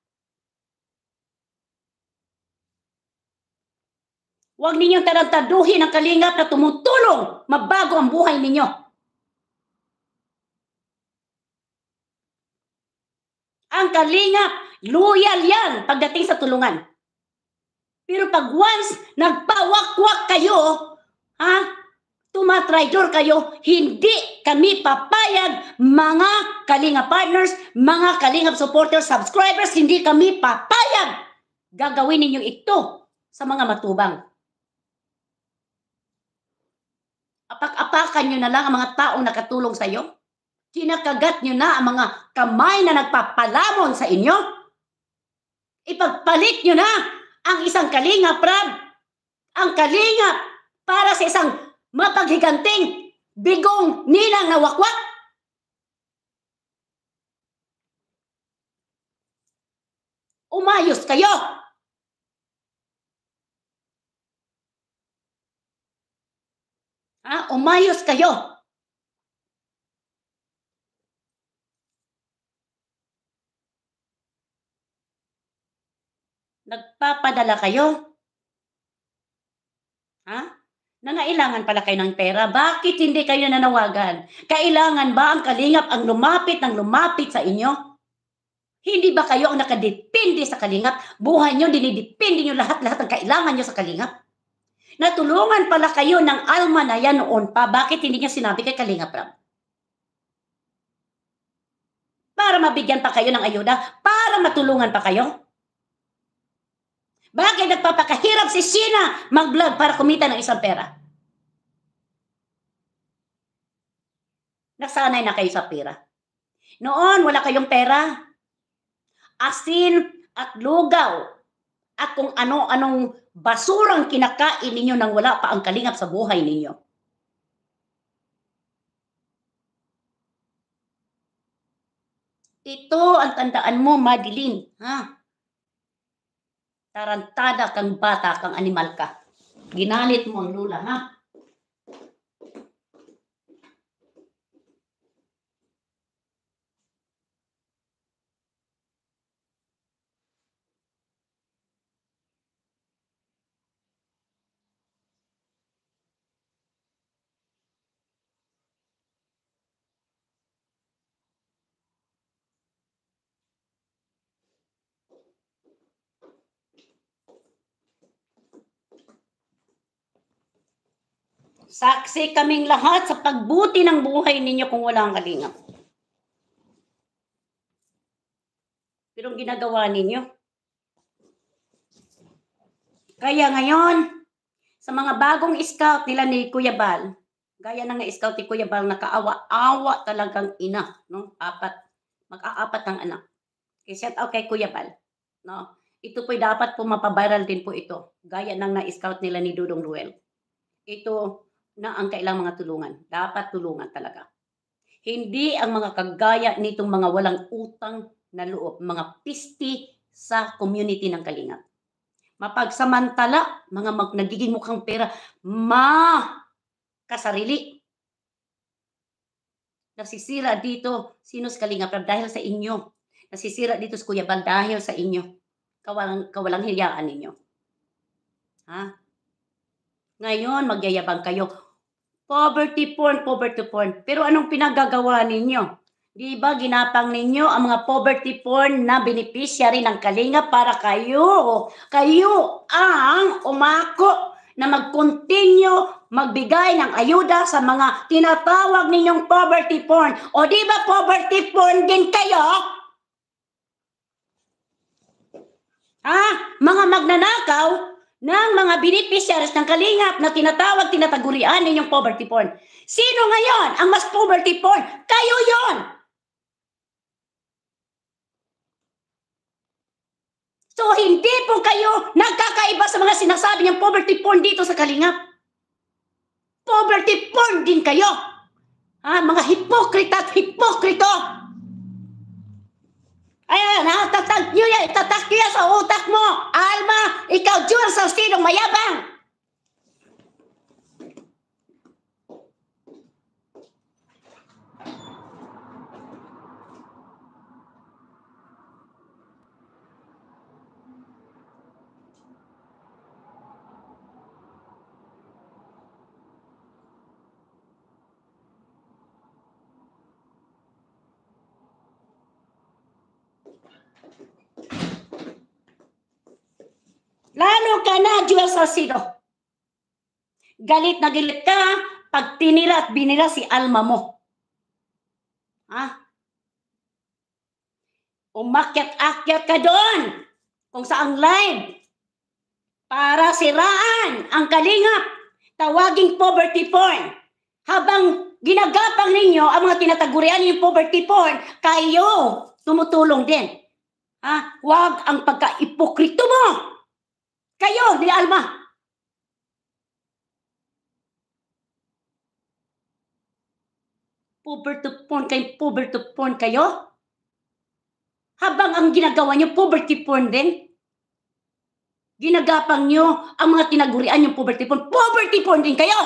Huwag ninyong tarantaduhin ang Kalingap na tumutulong mabago ang buhay ninyo. Ang Kalingap, loyal yan pagdating sa tulungan. Pero pag once nagpawakwak kayo, ha? Tumatraidor kayo, hindi kami papayag, mga Kalingap partners, mga Kalingap supporters, subscribers, hindi kami papayag. Gagawin ninyo ito sa mga matubang. Apak-apakan nyo na lang ang mga taong nakatulong sa iyo. Kinakagat nyo na ang mga kamay na nagpapalamon sa inyo. Ipagpalit nyo na ang isang Kalingap Rab, ang Kalingap para sa isang mapaghiganting bigong ninang na wakwak. Umayos kayo. Ha? Umayos kayo. Nagpapadala kayo? Ha? Nangailangan pala kayo ng pera. Bakit hindi kayo nanawagan? Kailangan ba ang Kalingap ang lumapit ng lumapit sa inyo? Hindi ba kayo ang nakadepende sa Kalingap? Buhay nyo, dinidepende nyo lahat-lahat ang kailangan nyo sa Kalingap? Natulungan pala kayo ng alma na yan noon pa. Bakit hindi nyo sinabi kay Kalingap Rab? Para mabigyan pa kayo ng ayuda? Para matulungan pa kayo? Bakit nagpapakahirap si Sina mag-vlog para kumita ng isang pera? Nasanay na kayo sa pera. Noon, wala kayong pera. Asin at lugaw at kung ano-anong basurang kinakain ninyo nang wala pa ang Kalingap sa buhay ninyo. Ito ang tandaan mo, Madeline. Ha? Tarantada kang bata, kang animal ka. Ginalit mo ang lula, ha? Saksi kaming lahat sa pagbuti ng buhay ninyo kung wala ang Kalingap. Pero ang ginagawa ninyo. Kaya ngayon, sa mga bagong scout nila ni Kuya Bal, gaya ng na-scout ni Kuya Bal, nakaawa-awa talagang ina, no? Mag-aapat ng anak. Okay, shout out kay Kuya Bal, no? Ito po'y dapat po mapaviral din po ito, gaya ng na-scout nila ni Dudong Ruel. Ito na ang kailangang mga tulungan. Dapat tulungan talaga. Hindi ang mga kagaya nitong mga walang utang na loob, mga pisti sa community ng Kalingap. Mapagsamantala, mga nagiging mukhang pera, kasarili. Nasisira dito, sino sa Kalingap Rab dahil sa inyo. Nasisira dito sa Kuya Bal dahil sa inyo. Kawalang hiyaan ninyo. Ha? Ngayon, magyayabang kayo. Poverty porn. Pero anong pinagagawa ninyo? Di ba ginapang ninyo ang mga poverty porn na beneficiary ng Kalingap para kayo ang umako na mag-continue magbigay ng ayuda sa mga tinatawag ninyong poverty porn. O di ba poverty porn din kayo? Mga magnanakaw ng mga beneficiaries ng Kalingap na tinatagurian ninyong poverty porn. Sino ngayon ang mas poverty porn? Kayo yon. So, hindi po kayo nagkakaiba sa mga sinasabi niyang poverty porn dito sa Kalingap. Poverty porn din kayo. Mga hipokrita at hipokrito. Ayan, tatak nyo yan sa utak mo. Alma, ikaw dyan sa sinong mayabang. Lalo ka na, Joel Salcido. Galit na galit ka pag tinira at binira si Alma mo. Umakyat-akyat ka doon kung saang live para siraan ang Kalingap. Tawaging poverty porn. Habang ginagapang ninyo ang mga tinatagurian yung poverty porn, kayo tumutulong din. Huwag ang pagka-ipokrito mo. Kayo, ni Alma. Poverty porn kayo? Habang ang ginagawa nyo, poverty porn din? Ginagapang nyo ang mga tinagurian yung poverty porn din kayo?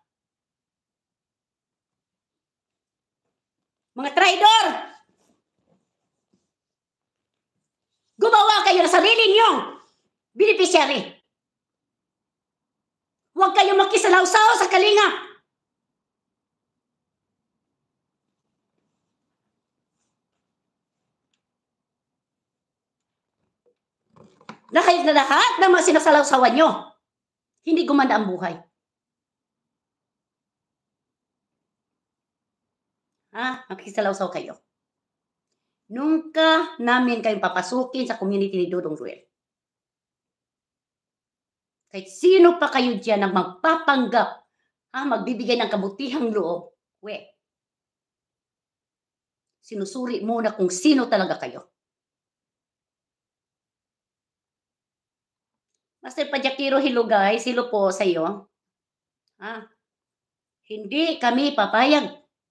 Mga traidor! Gumawa kayo ng sarili nyo beneficiary. Huwag kayong makisalaw-saw sa Kalingap. Na kahit na lahat ng mga sinasalaw-sawan nyo, hindi gumanda ang buhay. Makisalaw-saw kayo. Nunca namin kayong papasukin sa community ni Dudong Ruel. Kahit sino pa kayo dyan na magpapanggap, magbibigay ng kabutihang loob, sinusuri muna kung sino talaga kayo. Master Pajakiro, hello guys, hello po sa iyo. Hindi kami papayag.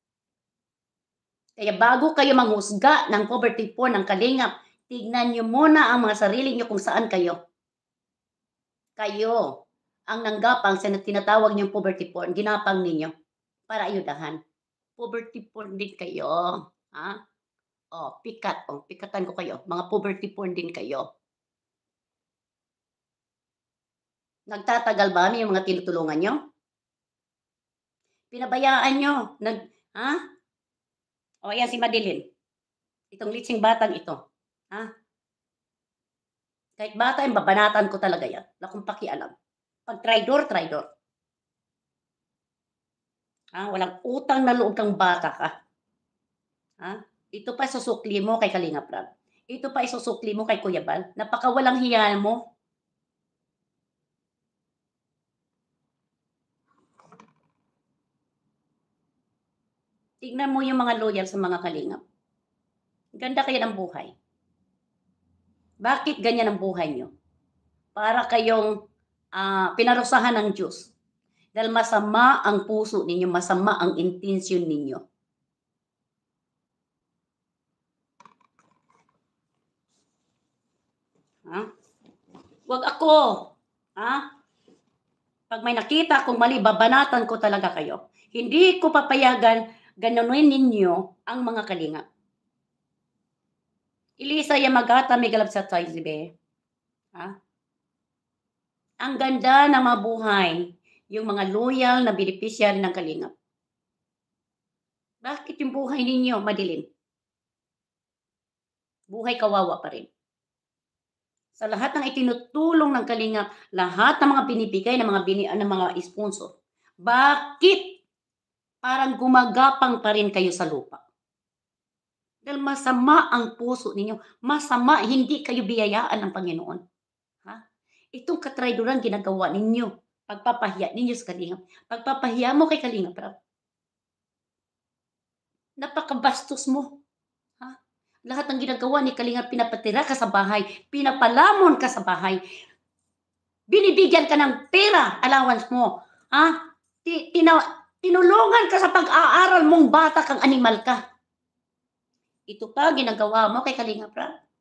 Kaya bago kayo manghusga ng poverty porn ng Kalingap, tignan nyo muna ang mga sarili nyo kung saan kayo. Kayo ang nanggapang sa tinatawag niyong poverty porn, ginapang ninyo para ayudahan. Poverty porn din kayo. Pikatan ko kayo. Mga poverty porn din kayo. Nagtatagal ba yung mga tinutulungan nyo? Pinabayaan nyo. Ayan si Madeline. Itong litsing batang ito. Kahit bata, babanatan ko talaga yan. Wala akong pakialam. Pag traidor. Walang utang na loob kang bata ka. Ito pa isusukli mo kay Kalingap Rab. Ito pa isusukli mo kay Kuya Bal. Napakawalang hiya mo. Tignan mo yung mga loyal sa mga Kalingap. Ganda kayo ng buhay. Bakit ganyan ang buhay nyo? Para kayong pinarusahan ng Diyos. Dahil masama ang puso ninyo, masama ang intensyon ninyo. Huwag ako. Pag may nakita kong mali, babanatan ko talaga kayo. Hindi ko papayagan Ganunin ninyo ang mga kalingap. Elisa Yamagata Migalab sa Tayzibe. Ang ganda na mabuhay yung mga loyal na beneficiary ng kalingap. Bakit yung buhay ninyo madilim? Buhay kawawa pa rin. Sa lahat ng itinutulong ng kalingap, lahat ng mga binibigay ng mga sponsor, bakit parang gumagapang pa rin kayo sa lupa? Dahil masama ang puso ninyo. Masama, hindi kayo biyayaan ng Panginoon. Itong katrayduran ginagawa ninyo. Pagpapahiya ninyo sa kalingap. Pagpapahiya mo kay kalingap. Napakabastos mo. Lahat ng ginagawa ni kalingap, pinapatira ka sa bahay. Pinapalamon ka sa bahay. Binibigyan ka ng pera, allowance mo. Tinulungan ka sa pag-aaral mong bata kang animal ka. Ito pa ginagawa mo kay kalingap.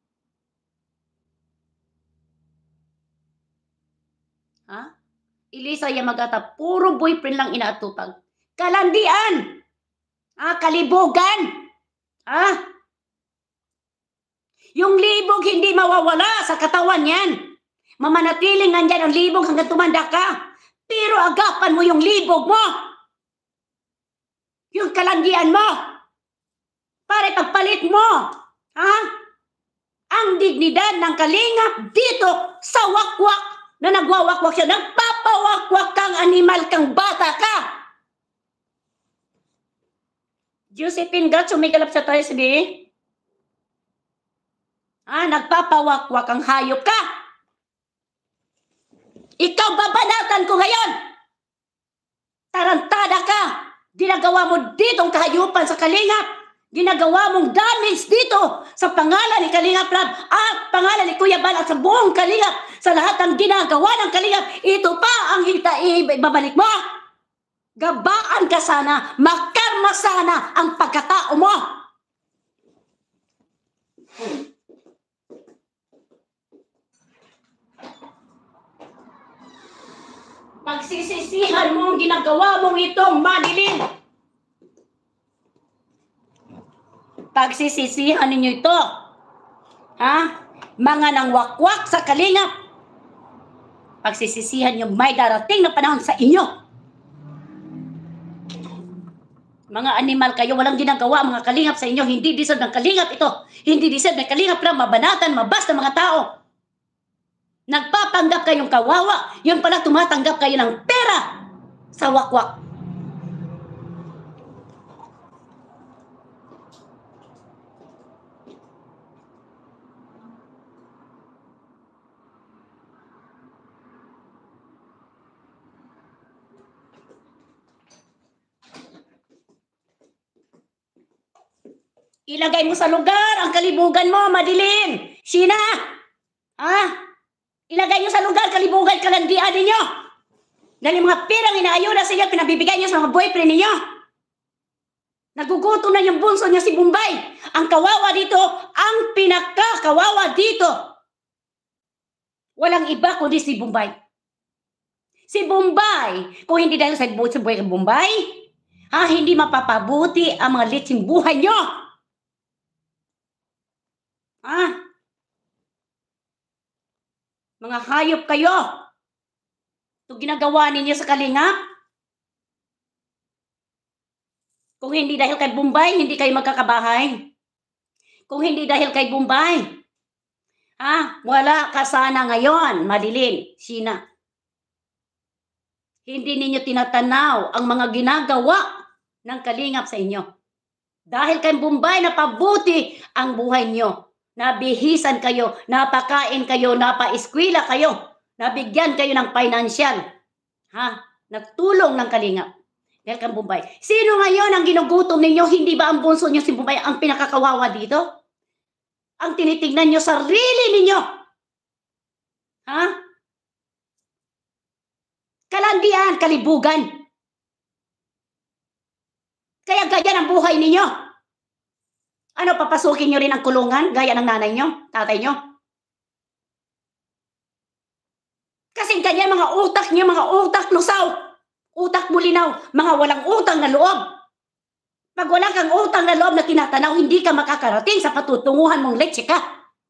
Elisa Yamagata, puro boyfriend lang inaatupag. Kalandian! Kalibugan! Yung libog hindi mawawala sa katawan yan. Mamanatiling nandyan ang libog hanggang tumanda ka. Pero agapan mo yung libog mo. Yung kalandian mo. Para pagpalit mo. Ang dignidad ng kalingap dito sa wakwak na nagwawakwak siya. Nagpapawakwak kang animal, kang bata ka. Josephine Gat, sumigalap sa tayo sabi. Nagpapawakwak kang hayop ka. Ikaw babanatan ko ngayon. Tarantada ka. Ginagawa mo ditong kahayupan sa kalingap. Ginagawa mong damage dito sa pangalan ni Kalingap Rab at pangalan ni Kuya Bal at sa buong kalingap. Sa lahat ng ginagawa ng kalingap, ito pa ang ibabalik mo. Gabaan ka sana, makarma sana ang pagkatao mo. Pagsisisihan mo ang ginagawa mong itong madilim. Pagsisisihan ninyo ito. Mga nangwakwak sa kalingap. Pagsisisihan nyo, may darating na panahon sa inyo. Mga animal kayo, walang ginagawa mga kalingap sa inyo. Hindi deserve ng kalingap ito. Hindi deserve ng kalingap na mabanatan, mabas ng mga tao. Nagpapanggap kayong kawawa. Yun pala tumatanggap kayo ng pera sa wakwak. Ilagay mo sa lugar ang kalibugan mo, madilim. Sina? Ilagay nyo sa lugar, kalibugan, kalandian ninyo. Dahil yung mga pirang inaayuda sa inyo, pinabibigay nyo sa mga boyfriend ninyo. Nagugutom na yung bunso niya si Bombay. Ang kawawa dito, ang pinaka-kawawa dito. Walang iba kundi si Bombay. Si Bombay, kung hindi dahil sa buhay ng Bombay, hindi mapapabuti ang mga litsing buhay nyo. Mga hayop kayo. Ito ginagawa ninyo sa kalingap. Kung hindi dahil kay Bombay, hindi kayo magkakabahay. Kung hindi dahil kay Bombay, wala ka sana ngayon, madilim, Sina. Hindi ninyo tinatanaw ang mga ginagawa ng kalingap sa inyo. Dahil kay Bombay, napabuti ang buhay nyo. Nabihisan kayo, napakain kayo, napaeskwela kayo, nabigyan kayo ng financial. Nagtulong ng kalingap. Dahil kang Bombay. Sino ngayon ang ginugutom ninyo? Hindi ba ang bunso nyo si Bombay ang pinakakawawa dito? Ang tinitignan nyo sarili ninyo. Kalandian, kalibugan. Kaya ganyan ang buhay ninyo. Ano, papasukin nyo rin ang kulungan gaya ng nanay nyo, tatay nyo? Kasi ganyan mga utak nyo, mga utak lusaw, utak mulinaw, mga walang utang na loob. Pag wala kang utang na loob na tinatanaw, hindi ka makakarating sa patutunguhan mong leche ka.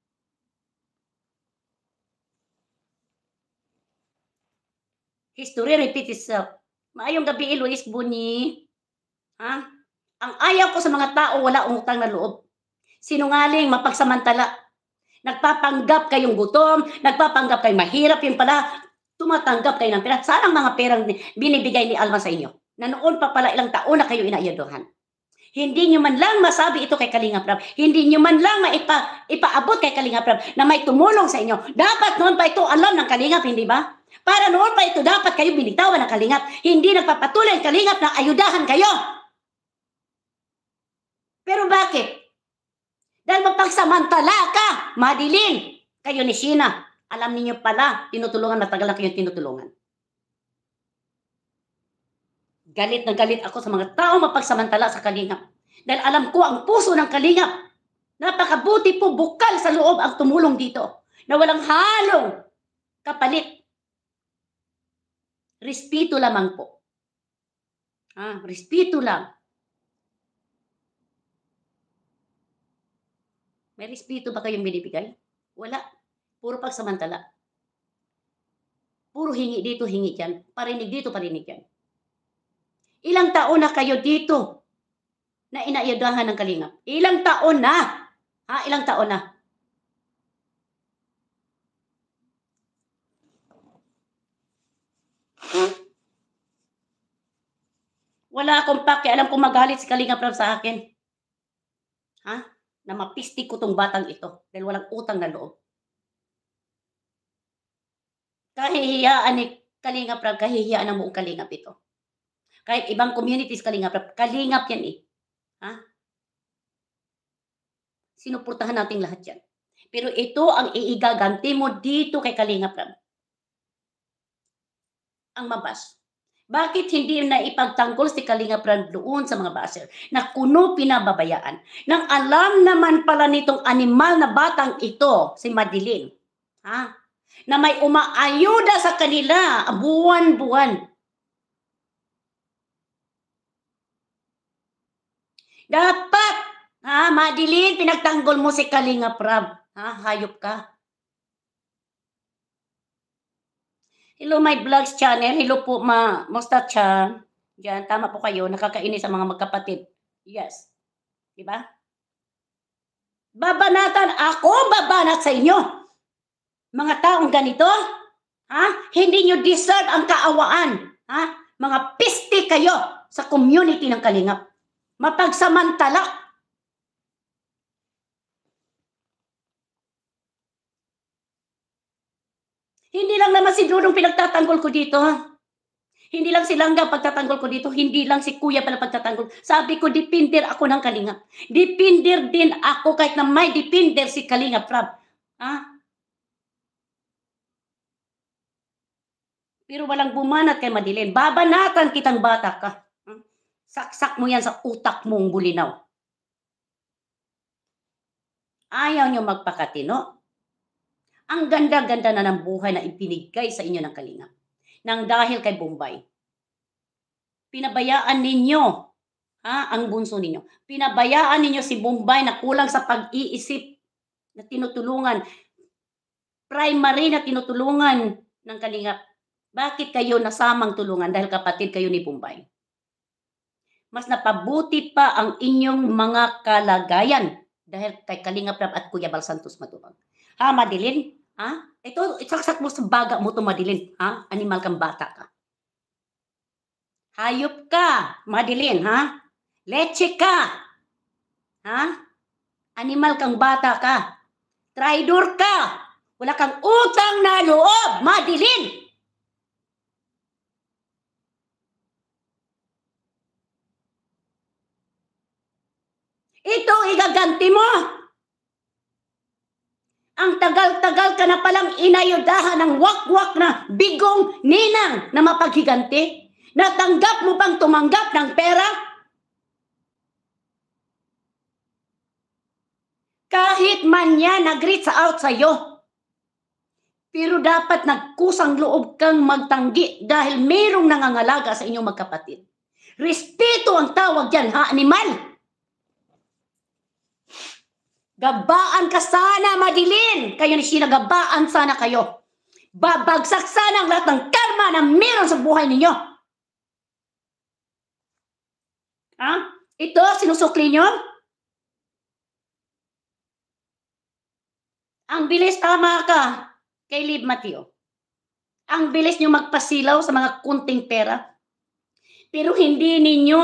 History repeats itself. Maayong gabi, Luis Buni. Ha? Ang ayaw ko sa mga tao wala utang na loob. Sinungaling, mapagsamantala. Nagpapanggap kayong gutom, nagpapanggap kayong mahirap, yung pala, tumatanggap kayo ng pera. Saan ang mga perang binibigay ni Alma sa inyo? Na noon pa pala ilang taon na kayo inaayaduhan. Hindi nyo man lang masabi ito kay Kalinga Prab. Hindi nyo man lang ipaabot kay Kalinga Prab na may tumulong sa inyo. Dapat noon pa ito alam ng Kalingap, hindi ba? Para noon pa ito dapat kayo binitawan ng Kalingap. Hindi nagpapatuloy ang Kalingap na ayudahan kayo. Pero bakit? Dahil mapagsamantala ka, Madilin. Kayo ni Sheena. Alam niyo pala, tinutulungan, matagal na kayong tinutulungan. Galit na galit ako sa mga tao mapagsamantala sa Kalingap. Dahil alam ko ang puso ng Kalingap. Napakabuti po, bukal sa loob ang tumulong dito. Na walang halong kapalit. Respeto lamang po. Respeto lang. May respeto ba kayong binibigay? Wala. Puro pagsamantala. Puro hingi dito, hingi dyan. Parinig dito, parinig dyan. Ilang taon na kayo dito na inaayudahan ng Kalingap? Ilang taon na? Ilang taon na? Wala akong pakialam kung magalit si Kalingap Prab sa akin. Na mapistik ko tong batang ito dahil walang utang na loob. Kahihiyaan ni Kalingap Prab, kahihiyaan ng buong Kalingap ito. Kahit ibang communities Kalingap Prab, Kalingap yan eh. Sinuportahan natin lahat yan. Pero ito ang iigaganti mo dito kay Kalingap Prab. Ang mabas. Bakit hindi na ipagtanggol si Kalingap Prab doon sa mga baser na kuno pinababayaan? Nang alam naman pala nitong animal na batang ito, si Madilin, na may umaayuda sa kanila buwan-buwan. Dapat, Madilin, pinagtanggol mo si Kalingap Prab. Hayop ka. Hello, my vlogs channel. Hello po, Mustacha. Diyan, tama po kayo. Nakakainis sa mga magkapatid. Yes. Diba? Babanatan ako, babanat sa inyo. Mga taong ganito, hindi nyo deserve ang kaawaan. Mga piste kayo sa community ng Kalingap. Mapagsamantala. Hindi lang naman si Dudong pinagtatanggol ko dito. Hindi lang si Langga pagtatanggol ko dito. Hindi lang si Kuya pala pagtatanggol. Sabi ko, depinder ako ng Kalingap. Depinder din ako kahit na may depinder si Kalingap Prab. Pero walang bumanat kay Madilin. Babanatan kitang bata ka. Saksak mo yan sa utak mong bulinaw. Ayaw nyo magpakatino. Ang ganda-ganda na ng buhay na ipinigay sa inyo ng Kalingap. Nang dahil kay Bombay. Pinabayaan ninyo, ang bunso ninyo. Pinabayaan ninyo si Bombay na kulang sa pag-iisip na tinutulungan. Primary na tinutulungan ng Kalingap. Bakit kayo nasamang tulungan? Dahil kapatid kayo ni Bombay. Mas napabuti pa ang inyong mga kalagayan dahil kay Kalingap Prab at Kuya Bal Santos Matubang. Madilin? Ito, isaksak mo sa baga mo to, Madilin. Animal kang bata ka. Hayop ka, Madilin, Leche ka. Animal kang bata ka. Traidor ka. Wala kang utang na loob, Madilin. Ito igaganti mo. Ang tagal-tagal ka na palang inayudahan ng wak-wak na bigong ninang na mapaghiganti. Natanggap mo pang tumanggap ng pera? Kahit man yan nag-reach out sa'yo. Pero dapat nagkusang loob kang magtanggi dahil mayroong nangangalaga sa inyong magkapatid. Respeto ang tawag dyan, ha, animal? Gabaan ka sana, Madeline. Kayo ni Sheila, gabaan sana kayo. Babagsak sana ang lahat ng karma na meron sa buhay ninyo. Ha? Ito, sinusukli nyo? Ang bilis, tama ka, kay Liv Mateo. Ang bilis nyo magpasilaw sa mga kunting pera. Pero hindi ninyo,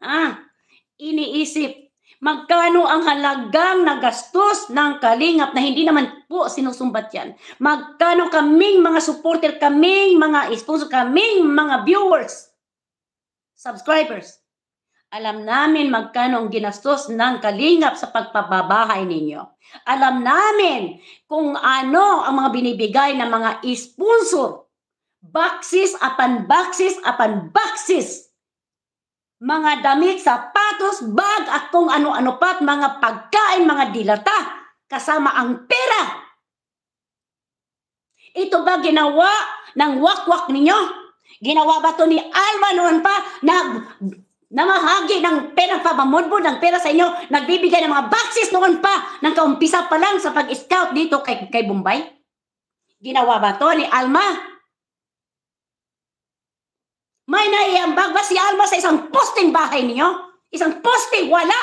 iniisip magkano ang halagang nagastos ng Kalingap na hindi naman po sinusumbat yan. Magkano kaming mga supporter, kaming mga sponsor, kaming mga viewers, subscribers. Alam namin magkano ang ginastos ng Kalingap sa pagpapabahay ninyo. Alam namin kung ano ang mga binibigay ng mga sponsor. Boxes upon boxes upon boxes. Mga damit, sapatos, bag at kung ano-ano pa, mga pagkain, mga dilata, kasama ang pera. Ito ba ginawa ng wakwak ninyo? Ginawa ba ito ni Alma noon pa na namahagi ng pera, pamamudbud ng pera sa inyo, nagbibigay ng mga boxes noon pa, ng kaumpisa pa lang sa pag-scout dito kay Bombay? Ginawa ba ito ni Alma? May naiambag ba si Alma sa isang posting bahay niyo? Isang posting, wala.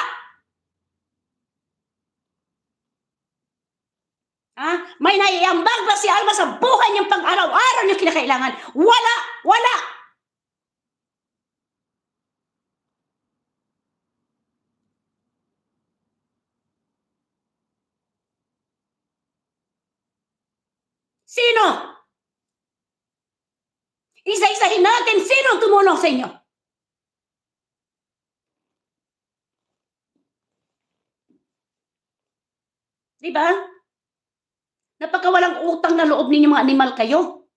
May naiambag ba si Alma sa buhay niyang pang-araw-araw niyo kinakailangan? Wala, wala. Sino? Isa-isahin natin sino tumulong sa inyo. Diba? Napakawalang utang na loob ninyo mga animal kayo.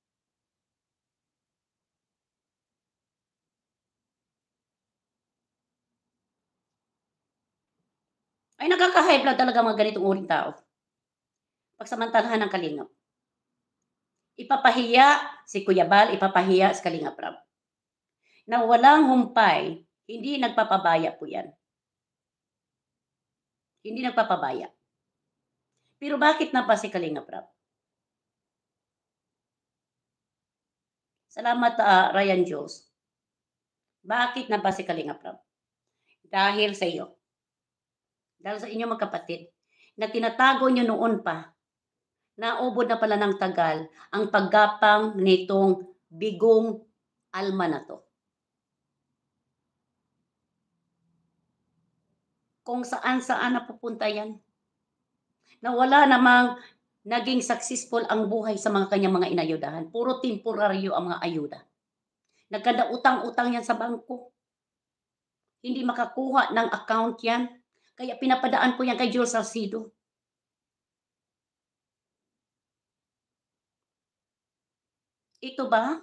Ay nakaka-high blood talaga mga ganitong uring tao. Pagsamantalahan ng Kalingap. Ipapahiya si Kuya Bal, ipapahiya si Kalingap Rab. Na walang humpay, hindi nagpapabaya po yan. Hindi nagpapabaya. Pero bakit na pa si Kalingap Rab? Salamat Ryan Jules. Bakit na pa si Kalingap Rab? Dahil sa iyo. Dahil sa inyo magkapatid na tinatago nyo noon pa, naubod na pala ng tagal ang paggapang nitong bigong Alma na to. Kung saan-saan napupunta yan. Na wala namang naging successful ang buhay sa mga kanyang mga inayudahan. Puro temporaryo ang mga ayuda. Nagkanda utang-utang yan sa bangko. Hindi makakuha ng account yan. Kaya pinapadaan po yan kay Jules Salcido. Ito ba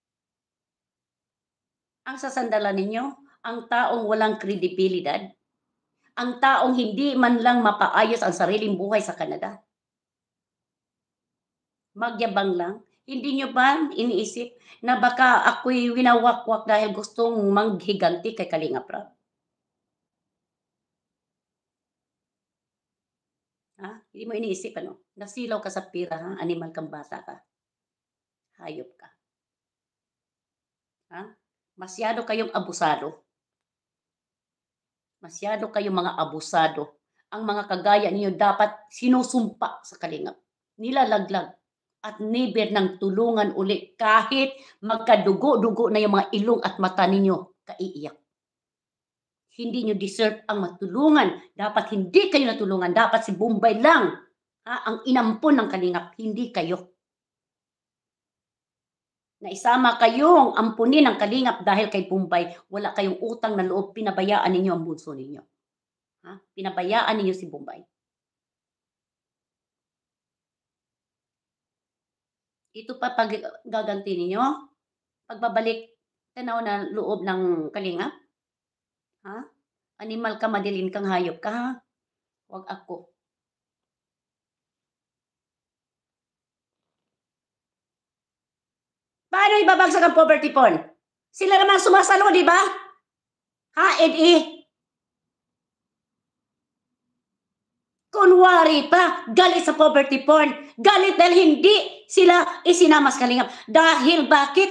ang sasandalan ninyo? Ang taong walang kredibilidad? Ang taong hindi man lang mapaayos ang sariling buhay sa Canada? Magyabang lang? Hindi nyo ba iniisip na baka ako'y winawakwak dahil gustong manghiganti kay Kalingap Rab? Hindi mo iniisip ano? Nasilaw ka sa pira, ha? Animal kang bata ka. Hayop ka. Masyado kayong abusado. Masyado kayong mga abusado. Ang mga kagaya niyo dapat sinusumpa sa Kalingap. Nilalaglag. At never nang tulungan uli kahit magkadugo-dugo na yung mga ilong at mata ninyo kaiiyak. Hindi nyo deserve ang matulungan. Dapat hindi kayo natulungan. Dapat si Bombay lang ang inampon ng Kalingap. Hindi kayo. Na isama kayong ampunin ng Kalingap dahil kay Bombay. Wala kayong utang na loob. Pinabayaan ninyo ang bunso ninyo. Pinabayaan ninyo si Bombay. Ito pa pag gaganti ninyo? Pagbabalik tanaw na loob ng Kalingap? Animal ka, Madeline kang hayop ka, ha? Huwag ako. Paano ibabagsak ang poverty porn? Sila naman sumasalo, di ba? Ha, Eddie? Kunwari pa, galit sa poverty porn. Galit dahil hindi sila isinama sa Kalingap. Dahil bakit?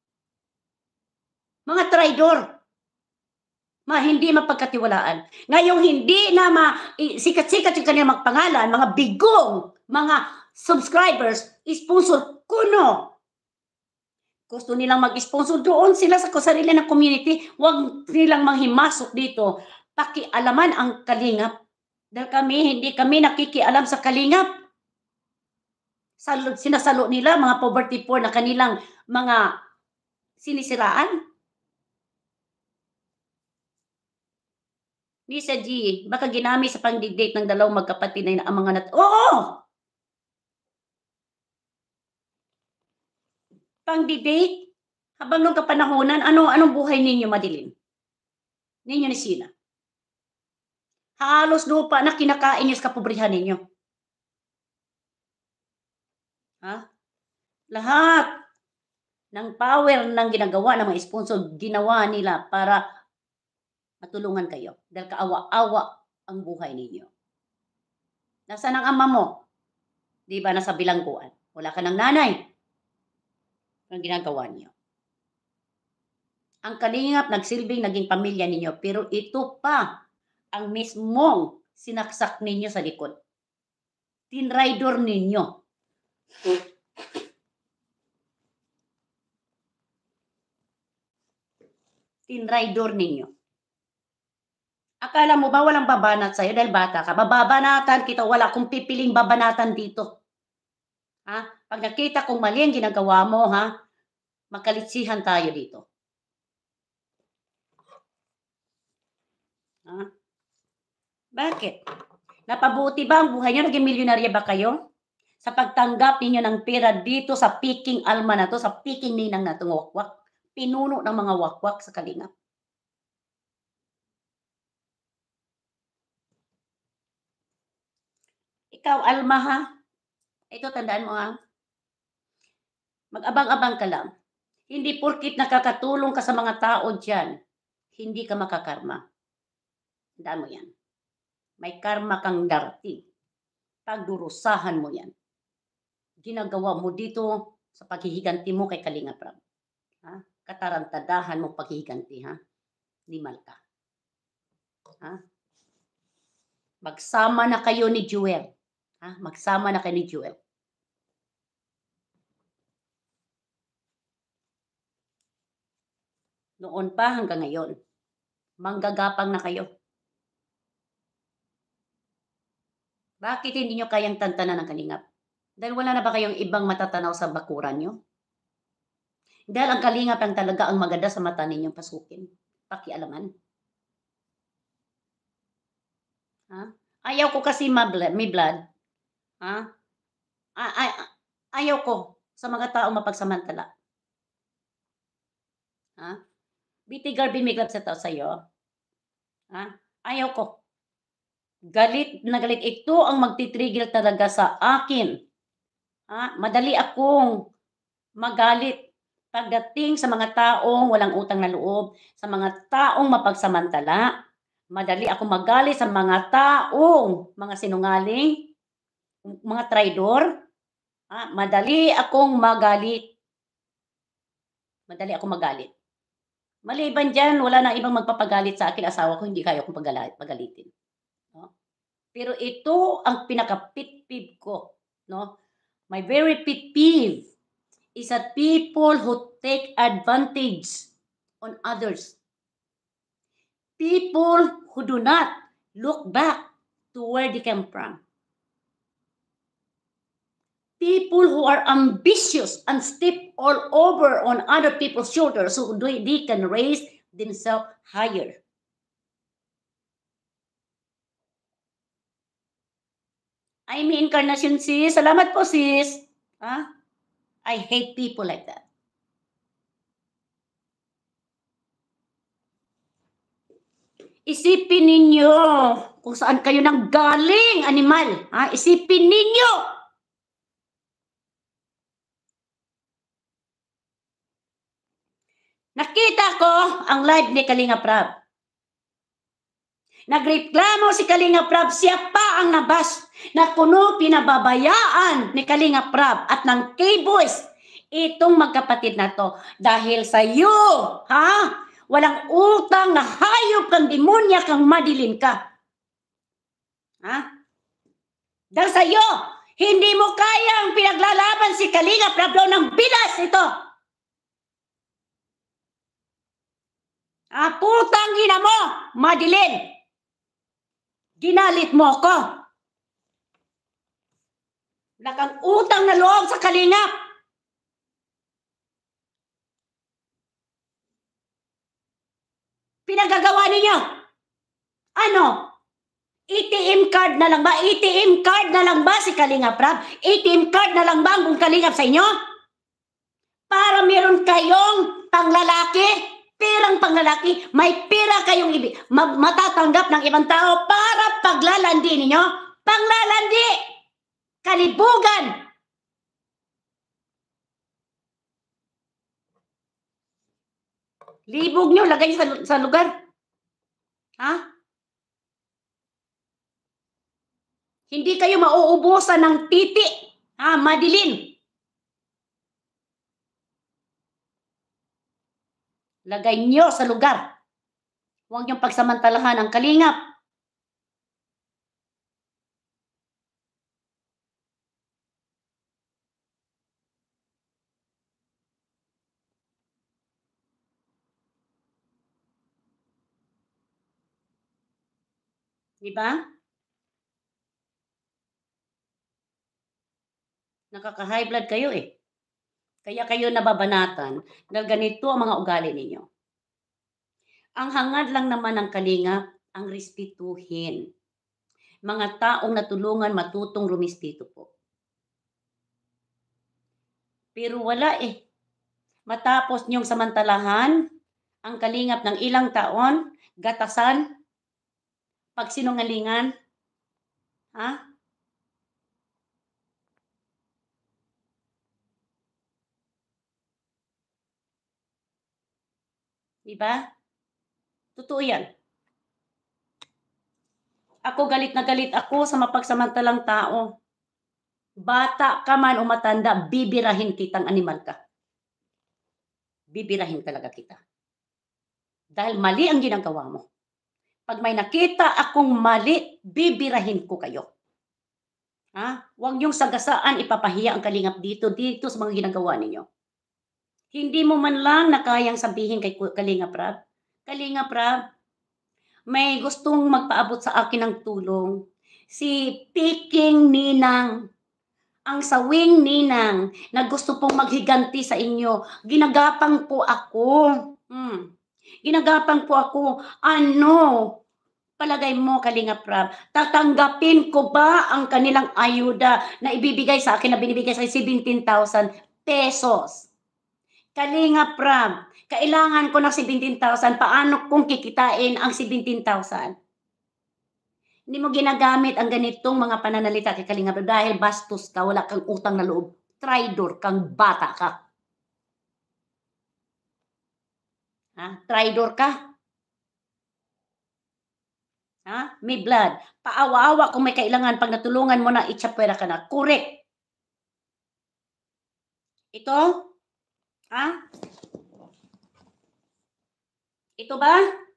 Mga traidor. Hindi mapagkatiwalaan. Ngayong hindi na sikat-sikat yung kanilang magpangalan, mga bigong, mga subscribers, sponsor, kuno. Gusto nilang mag-sponsor, doon sila sa sarili ng community. Huwag nilang manghimasok dito. Pakialaman ang Kalingap. Dahil hindi kami nakikialam sa Kalingap. Sinasalo nila mga poverty porn na kanilang mga sinisiraan. Lisa G, baka ginamit sa pang-date ng dalawang magkapatid na ang mga Oo! Pang-date? Habang nung kapanahonan, anong buhay ninyo madilim? Ninyo ni Sina? Halos lupa na kinakain nyo sa kapobrihan ninyo. Ha? Lahat ng power ng ginagawa ng mga sponsor, ginawa nila para matulungan kayo. Dahil kaawa-awa ang buhay ninyo. Nasaan ang ama mo? Di ba nasa bilangguan? Wala ka ng nanay. Ang ginagawa niyo. Ang Kalingap nagsilbing naging pamilya ninyo, pero ito pa ang mismong sinaksak ninyo sa likod. Tinraidor ninyo. Tinraidor ninyo. Akala mo ba walang babanat sa'yo dahil bata ka? Babanatan kita, wala akong pipiling babanatan dito. Ha? Pag nakita kong mali ang ginagawa mo, ha? Magkalitsihan tayo dito. Ha? Bakit? Napabuti ba ang buhay nyo? Naging milyonarya ba kayo? Sa pagtanggap ninyo ng pera dito sa Peking Alma na to, sa Peking Ninang na itong wakwak, pinuno ng mga wakwak sa Kalingap. Ikaw, Alma, ha? Ito, tandaan mo, ha? Mag-abang-abang ka lang. Hindi porkit nakakatulong ka sa mga tao dyan, hindi ka makakarma. Tandaan mo yan. May karma kang darating. Pagdurusahan mo yan. Ginagawa mo dito sa paghihiganti mo kay Kalingap Rab. Ha? Katarantadahan mo paghihiganti, ha? Limal ka. Ha? Magsama na kayo ni Jewel. Ha? Magsama na kayo ni Jewel. Noon pa hanggang ngayon, manggagapang na kayo. Bakit hindi nyo kayang tantanan ng Kalingap? Dahil wala na ba kayong ibang matatanaw sa bakuran nyo? Dahil ang Kalingap lang talaga ang maganda sa mata ninyong pasukin. Pakialaman. Ha? Ayaw ko kasi may blood. Ha? Ayaw ko sa mga taong mapagsamantala. Ha? BT Garvin may club sa tao sa'yo. Ha? Ayaw ko. Galit na galit. Ito ang magtitrigger talaga sa akin. Ha? Madali akong magalit pagdating sa mga taong walang utang na loob, sa mga taong mapagsamantala. Madali akong magalit sa mga taong mga sinungaling, mga traidor. Ha? Madali akong magalit. Madali akong magalit. Maliban dyan, wala na ibang magpapagalit sa akin, asawa ko, hindi kaya akong pagalitin. No? Pero ito ang pinaka-pit peeve ko. No? My very pit peeve is that people who take advantage on others. People who do not look back to where they came from. People who are ambitious and step all over on other people's shoulders so they can raise themselves higher. I'm Incarnation, sis. Salamat po, sis. Huh? I hate people like that. Isipin ninyo kung saan kayo nang galing, animal. Ha? Isipin ninyo. Nakita ko ang live ni Kalinga Prab. Nagreklamo si Kalinga Prab, siya pa ang nabas na kuno pinababayaan ni Kalinga Prab at ng K-Boys itong magkapatid na to. Dahil sa iyo, ha? Walang utang na hayop kang demonya kang madilin ka. Ha? Dahil sa iyo, hindi mo kayang pinaglalaban si Kalinga Prab daw ng bilas ito. Putang ina mo, Madilin. Ginalit mo ko. Wala kang utang na loob sa Kalingap. Pinagagawa ninyo. Ano? ATM card na lang ba? ATM card na lang ba si Kalinga Prab? ATM card na lang ba ang Kalingap sa inyo? Para meron kayong panglalaki, perang panglalaki, may pera kayong matatanggap ng ibang tao para paglalandi ninyo. Panglalandi! Kalibugan! Libog nyo, lagay sa lugar. Ha? Hindi kayo mauubusan ng titi. Ha, Madilin. Lagay nyo sa lugar. Huwag niyong pagsamantalahan ang Kalingap. Diba? Nakaka-high blood kayo eh. Kaya kayo nababanatan dahil ganito ang mga ugali ninyo. Ang hangad lang naman ng Kalingap ang respetuhin. Mga taong natulungan matutong rumispeto po. Pero wala eh. Matapos niyong samantalahan ang Kalingap ng ilang taon, gatasan, pagsinungalingan, ha? Diba? Totoo yan. Ako galit na galit ako sa mapagsamantalang tao. Bata ka man o matanda, bibirahin kitang animal ka. Bibirahin talaga kita. Dahil mali ang ginagawa mo. Pag may nakita akong mali, bibirahin ko kayo. Ha? Huwag niyong sagasaan, ipapahiya ang Kalingap dito sa mga ginagawa ninyo. Hindi mo man lang na kayang sabihin kay Kalinga Prab, Kalinga Prab, may gustong magpaabot sa akin ng tulong. Si Peking Ninang, ang sawing Ninang, na gusto pong maghiganti sa inyo. Ginagapang po ako. Ginagapang po ako. Ano? Palagay mo, Kalinga Prab, tatanggapin ko ba ang kanilang ayuda na ibibigay sa akin, na binibigay sa 17,000 pesos? Kalinga Prab, kailangan ko ng 17,000. Paano kung kikitain ang 17,000? Hindi mo ginagamit ang ganitong mga pananalita kay Kalinga Prab dahil bastos ka, wala kang utang na loob. Traidor kang bata ka. Ha? Traidor ka? Ha? May blood. Paawa-awa kung may kailangan pag natulungan mo na itchapwera ka na. Correct. Ito? Ha? Ito ba?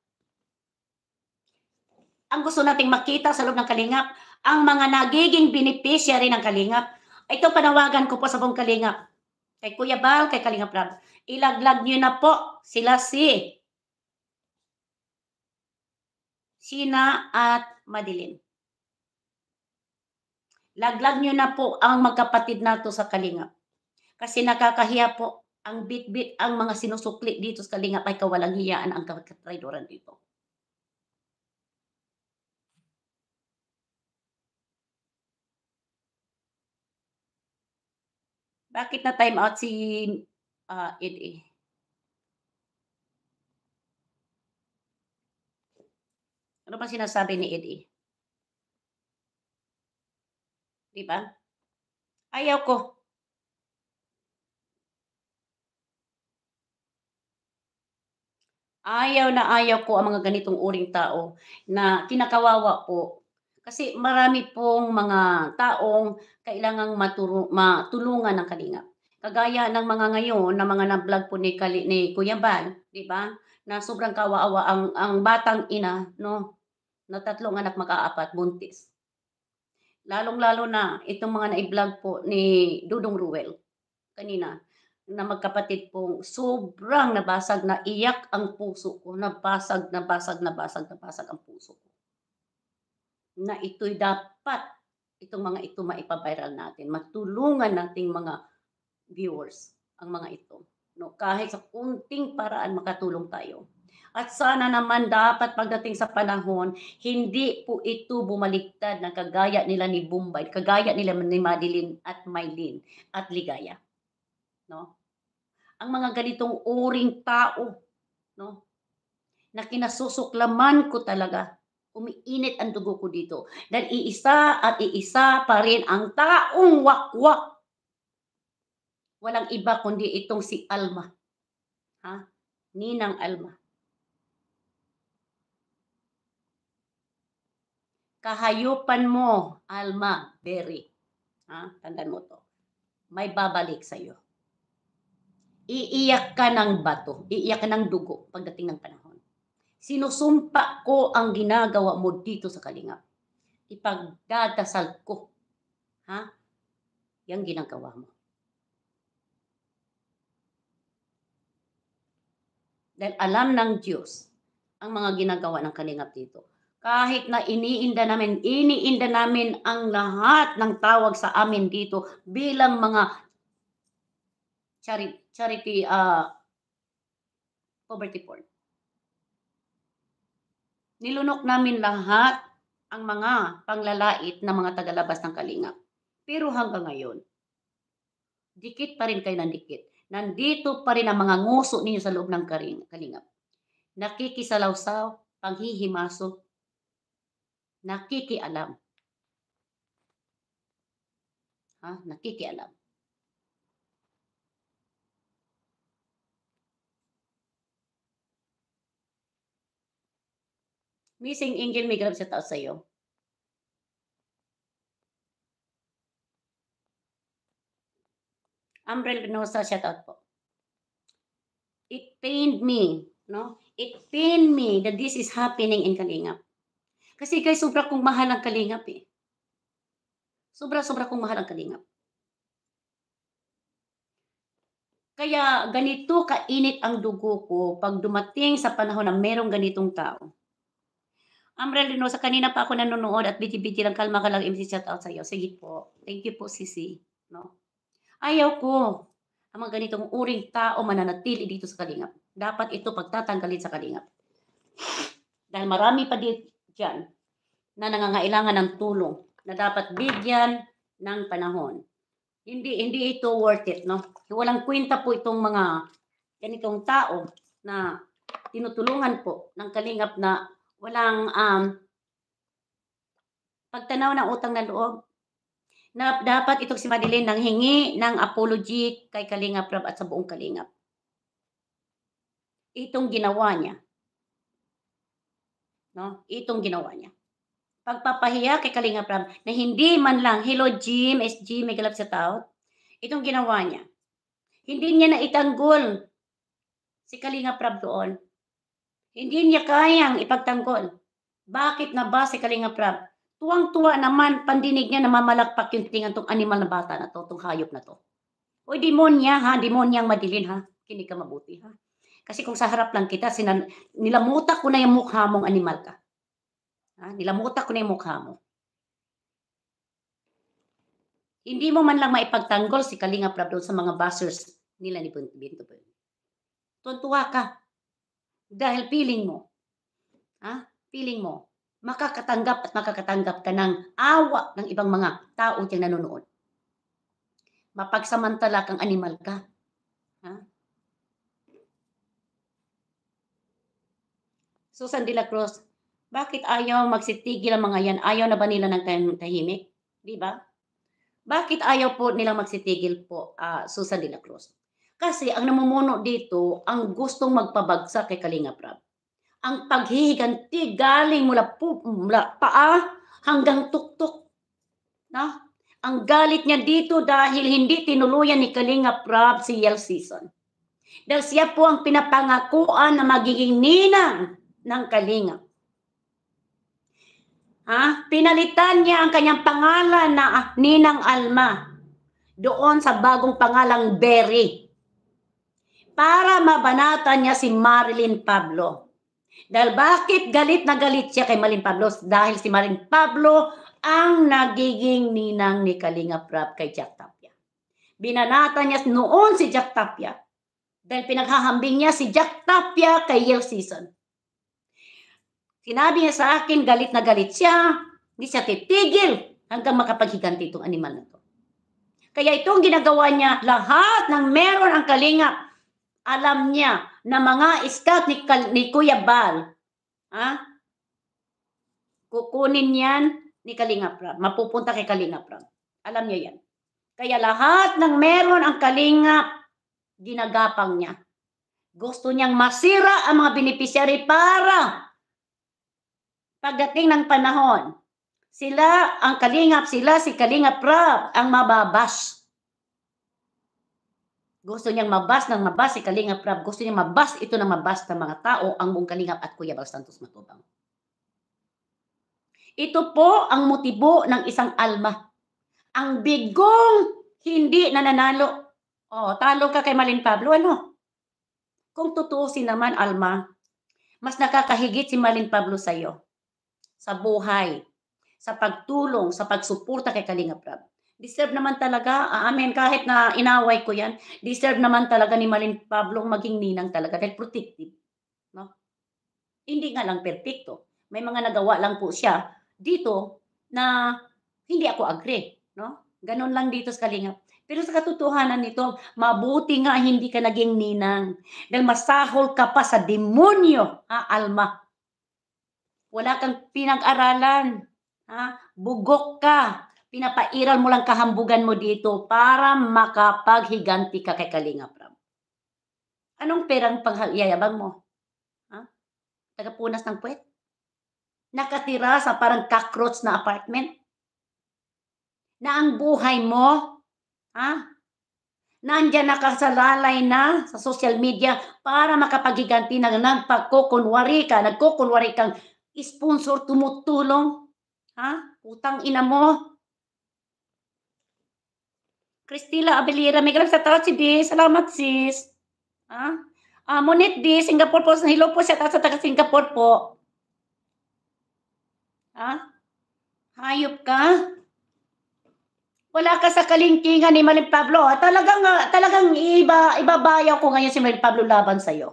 Ang gusto nating makita sa loob ng Kalingap, ang mga nagiging beneficiary ng Kalingap. Ito panawagan ko po sa buong Kalingap. Kay Kuya Bal, kay Kalingap Rab. Ilaglag nyo na po sila si Sina at Madilin. Laglag nyo na po ang magkapatid nato sa Kalingap. Kasi nakakahiya po ang bit-bit ang mga sinusukli dito sa Kalingap ay kawalang hiyaan ang katraidoran dito. Bakit na time out si Ed? Ano ba sinasabi ni Ed? Di ba? Ayaw ko. Ayaw na ayaw ko ang mga ganitong uring tao na kinakawawa po. Kasi marami pong mga taong kailangang matulungan ng Kalingap. Kagaya ng mga ngayon na mga na-vlog po ni Kuya Bal, 'di ba? Na sobrang kawawa ang batang ina 'no, na 3 anak mag-aapat buntis. Lalong-lalo na itong mga nai-vlog po ni Dudong Ruel kanina, na magkapatid pong sobrang nabasag, naiyak ang puso ko, nabasag, nabasag, nabasag, nabasag ang puso ko. Na ito'y dapat, itong mga ito maipa-viral natin, matulungan nating mga viewers ang mga ito, 'no, kahit sa konting paraan makatulong tayo. At sana naman dapat pagdating sa panahon, hindi po ito bumaliktad na kagaya nila ni Bombay, kagaya nila ni Madeline at Mylene at Ligaya, 'no? Ang mga ganitong uring tao, 'no, na kinasusuklaman ko talaga, umiinit ang dugo ko dito dahil iisa at iisa pa rin ang taong wakwak. Walang iba kundi itong si Alma, ha, Ninang Alma. Kahayupan mo, Alma Berry, ha, tandaan mo 'to, may babalik sa'yo. Iiyak ka ng bato, iiyak ka ng dugo pagdating ng panahon. Sinusumpa ko ang ginagawa mo dito sa Kalingap. Ipagdadasal ko, ha, yang ginagawa mo. Dahil alam ng Diyos ang mga ginagawa ng Kalingap dito. Kahit na iniinda namin ang lahat ng tawag sa amin dito bilang mga charity poverty porn. Nilunok namin lahat ang mga panglalait na mga tagalabas ng Kalingap. Pero hanggang ngayon, dikit pa rin kayo ng dikit. Nandito pa rin ang mga nguso ninyo sa loob ng Kalingap. Nakikisalawsaw, panghihimaso, nakikialam. Ha? Nakikialam. Missing Angel, may grab sa taas sa'yo. Amrel Reynosa, shout out po. It pained me, no? It pained me that this is happening in Kalingap. Kasi guys, sobra kong mahal ang Kalingap eh. Sobra-sobra kong mahal ang Kalingap. Kaya ganito kainit ang dugo ko pag dumating sa panahon na merong ganitong tao. Amrel Reynosa, kanina pa ako nanonood at biti-biti lang, kalma ka lang, MC, shout out sa'yo. Sige po. Thank you po, Sisi. No? Ayaw ko ang mga ganitong uring tao mananatili dito sa Kalingap. Dapat ito pagtatanggalin sa Kalingap. Dahil marami pa diyan na nangangailangan ng tulong na dapat bigyan ng panahon. Hindi ito worth it, no? Walang kwenta po itong mga ganitong tao na tinutulungan po ng Kalingap na walang pagtanaw ng utang na loob. Na dapat itong si Madeline nanghingi ng apology kay Kalingap Rab at sa buong Kalingap. Itong ginawa niya. No? Itong ginawa niya. Pagpapahiya kay Kalingap Rab na hindi man lang, hello Jim, SG, may galap sa tao. Itong ginawa niya. Hindi niya na itanggol si Kalingap Rab doon. Hindi niya kayang ipagtanggol. Bakit na ba si Kalingap Rab? Tuwang-tuwa naman, pandinig niya, namamalakpak yung tingan tong animal na bata na to, tong hayop na to. Uy, demonya ha, demonyang Madeline ha. Kinig ka mabuti ha. Kasi kung sa harap lang kita, nilamutak ko na yung mukha mong animal ka. Ha? Nilamutak ko na yung mukha mo. Hindi mo man lang maipagtanggol si Kalingap Rab doon sa mga bashers nila ni Binto. Tuntua ka. Dahil feeling mo, ha? Feeling mo, makakatanggap at makakatanggap ka ng awa ng ibang mga tao diyang nanonood. Mapagsamantala kang animal ka. Ha? Susan de la Cruz, bakit ayaw magsitigil ang mga yan? Ayaw na ba nila ng tahimik? Di ba? Bakit ayaw po nilang magsitigil po, Susan de la Cruz? Kasi ang namumuno dito, ang gustong magpabagsak kay Kalingap Rab. Ang paghihiganti galing mula paa hanggang tuktok. No? Ang galit niya dito dahil hindi tinuluyan ni Kalingap Rab si Yel Season. Dahil siya po ang pinapangakuan na magiging ninang ng Kalingap. Pinalitan niya ang kanyang pangalan na Ninang Alma doon sa bagong pangalang Berry para mabanatan niya si Marilyn Pablo. Dahil bakit galit na galit siya kay Marilyn Pablo? Dahil si Marilyn Pablo ang nagiging ninang ni Kalingap Rab kay Jack Tapia. Binanatan niya noon si Jack Tapia dahil pinaghahambing niya si Jack Tapia kay Yel Season. Sinabi niya sa akin, galit na galit siya, hindi siya titigil hanggang makapaghiganti itong animal na to. Kaya itong ginagawa niya, lahat ng meron ang Kalingap, alam niya na mga scout ni Kuya Bal, kukunin yan ni Kalingap Rab, mapupunta kay Kalingap Rab. Alam niya yan. Kaya lahat ng meron ang Kalingap, ginagapang niya. Gusto niyang masira ang mga beneficiary para pagdating ng panahon, sila ang Kalingap, si Kalingap Rab ang mababas. Gusto niyang mabas si Kalingap Rab. Gusto niyang mabas ito ng mabas ng mga tao, ang buong Kalingap at Kuya Bal Santos Matubang. Ito po ang motibo ng isang alma. Ang bigong hindi nananalo. Talo ka kay Marilyn Pablo, ano? Kung tutuusin naman, alma, mas nakakahigit si Marilyn Pablo sa'yo. Sa buhay, sa pagtulong, sa pagsuporta kay Kalingap Rab. Deserve naman talaga, amen, kahit na inaway ko yan, deserve naman talaga ni Marilyn Pablo maging ninang talaga dahil protective. No? Hindi nga lang perfecto. May mga nagawa lang po siya dito na hindi ako agree. No? Ganon lang dito sa Kalingap. Pero sa katotohanan nito, mabuti nga hindi ka naging ninang. Dahil masahol ka pa sa demonyo, alma. Wala kang pinag-aralan. Bugok ka. Pinapairal mo lang kahambugan mo dito para makapaghiganti ka kay Kalingap Rab. Anong perang pangyayabang mo? Tagapunas ng puwet? Nakatira sa parang cockroach na apartment? Na ang buhay mo, nandyan nakasalalay na sa social media para makapaghiganti na nagkukunwari kang sponsor, tumutulong. Utang ina mo. Cristila Abelira, may grab sa tao si B. Salamat sis. Monit D, Singapore po. Hello po siya sa taga Singapore po. Hayop ka? Wala ka sa kalingkingan ni Marilyn Pablo. Talagang ibabayaw ko ngayon si Marilyn Pablo laban sa'yo.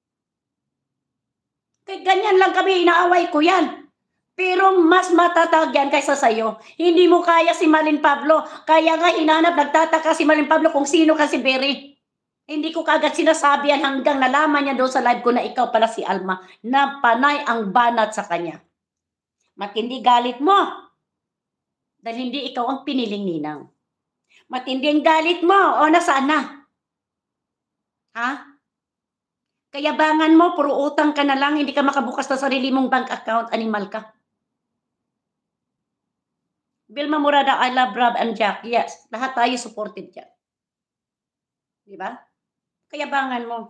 Kaya ganyan lang kami, inaaway ko yan. Pero mas matatag yan kaysa sa'yo. Hindi mo kaya si Marilyn Pablo. Kaya nga hinanap, nagtataka si Marilyn Pablo kung sino ka si Berry. Hindi ko kagad sinasabi yan hanggang nalaman niya doon sa live ko na ikaw pala si Alma na panay ang banat sa kanya. Matindi galit mo. Dahil hindi ikaw ang piniling ninang. Matindi ang galit mo. Nasaan na? Kayabangan mo, puro utang ka na lang, hindi ka makabukas sa sarili mong bank account, animal ka. Vilma Morada, I love Rob and Jack. Yes, lahat tayo supported dyan. Diba? Kayabangan mo.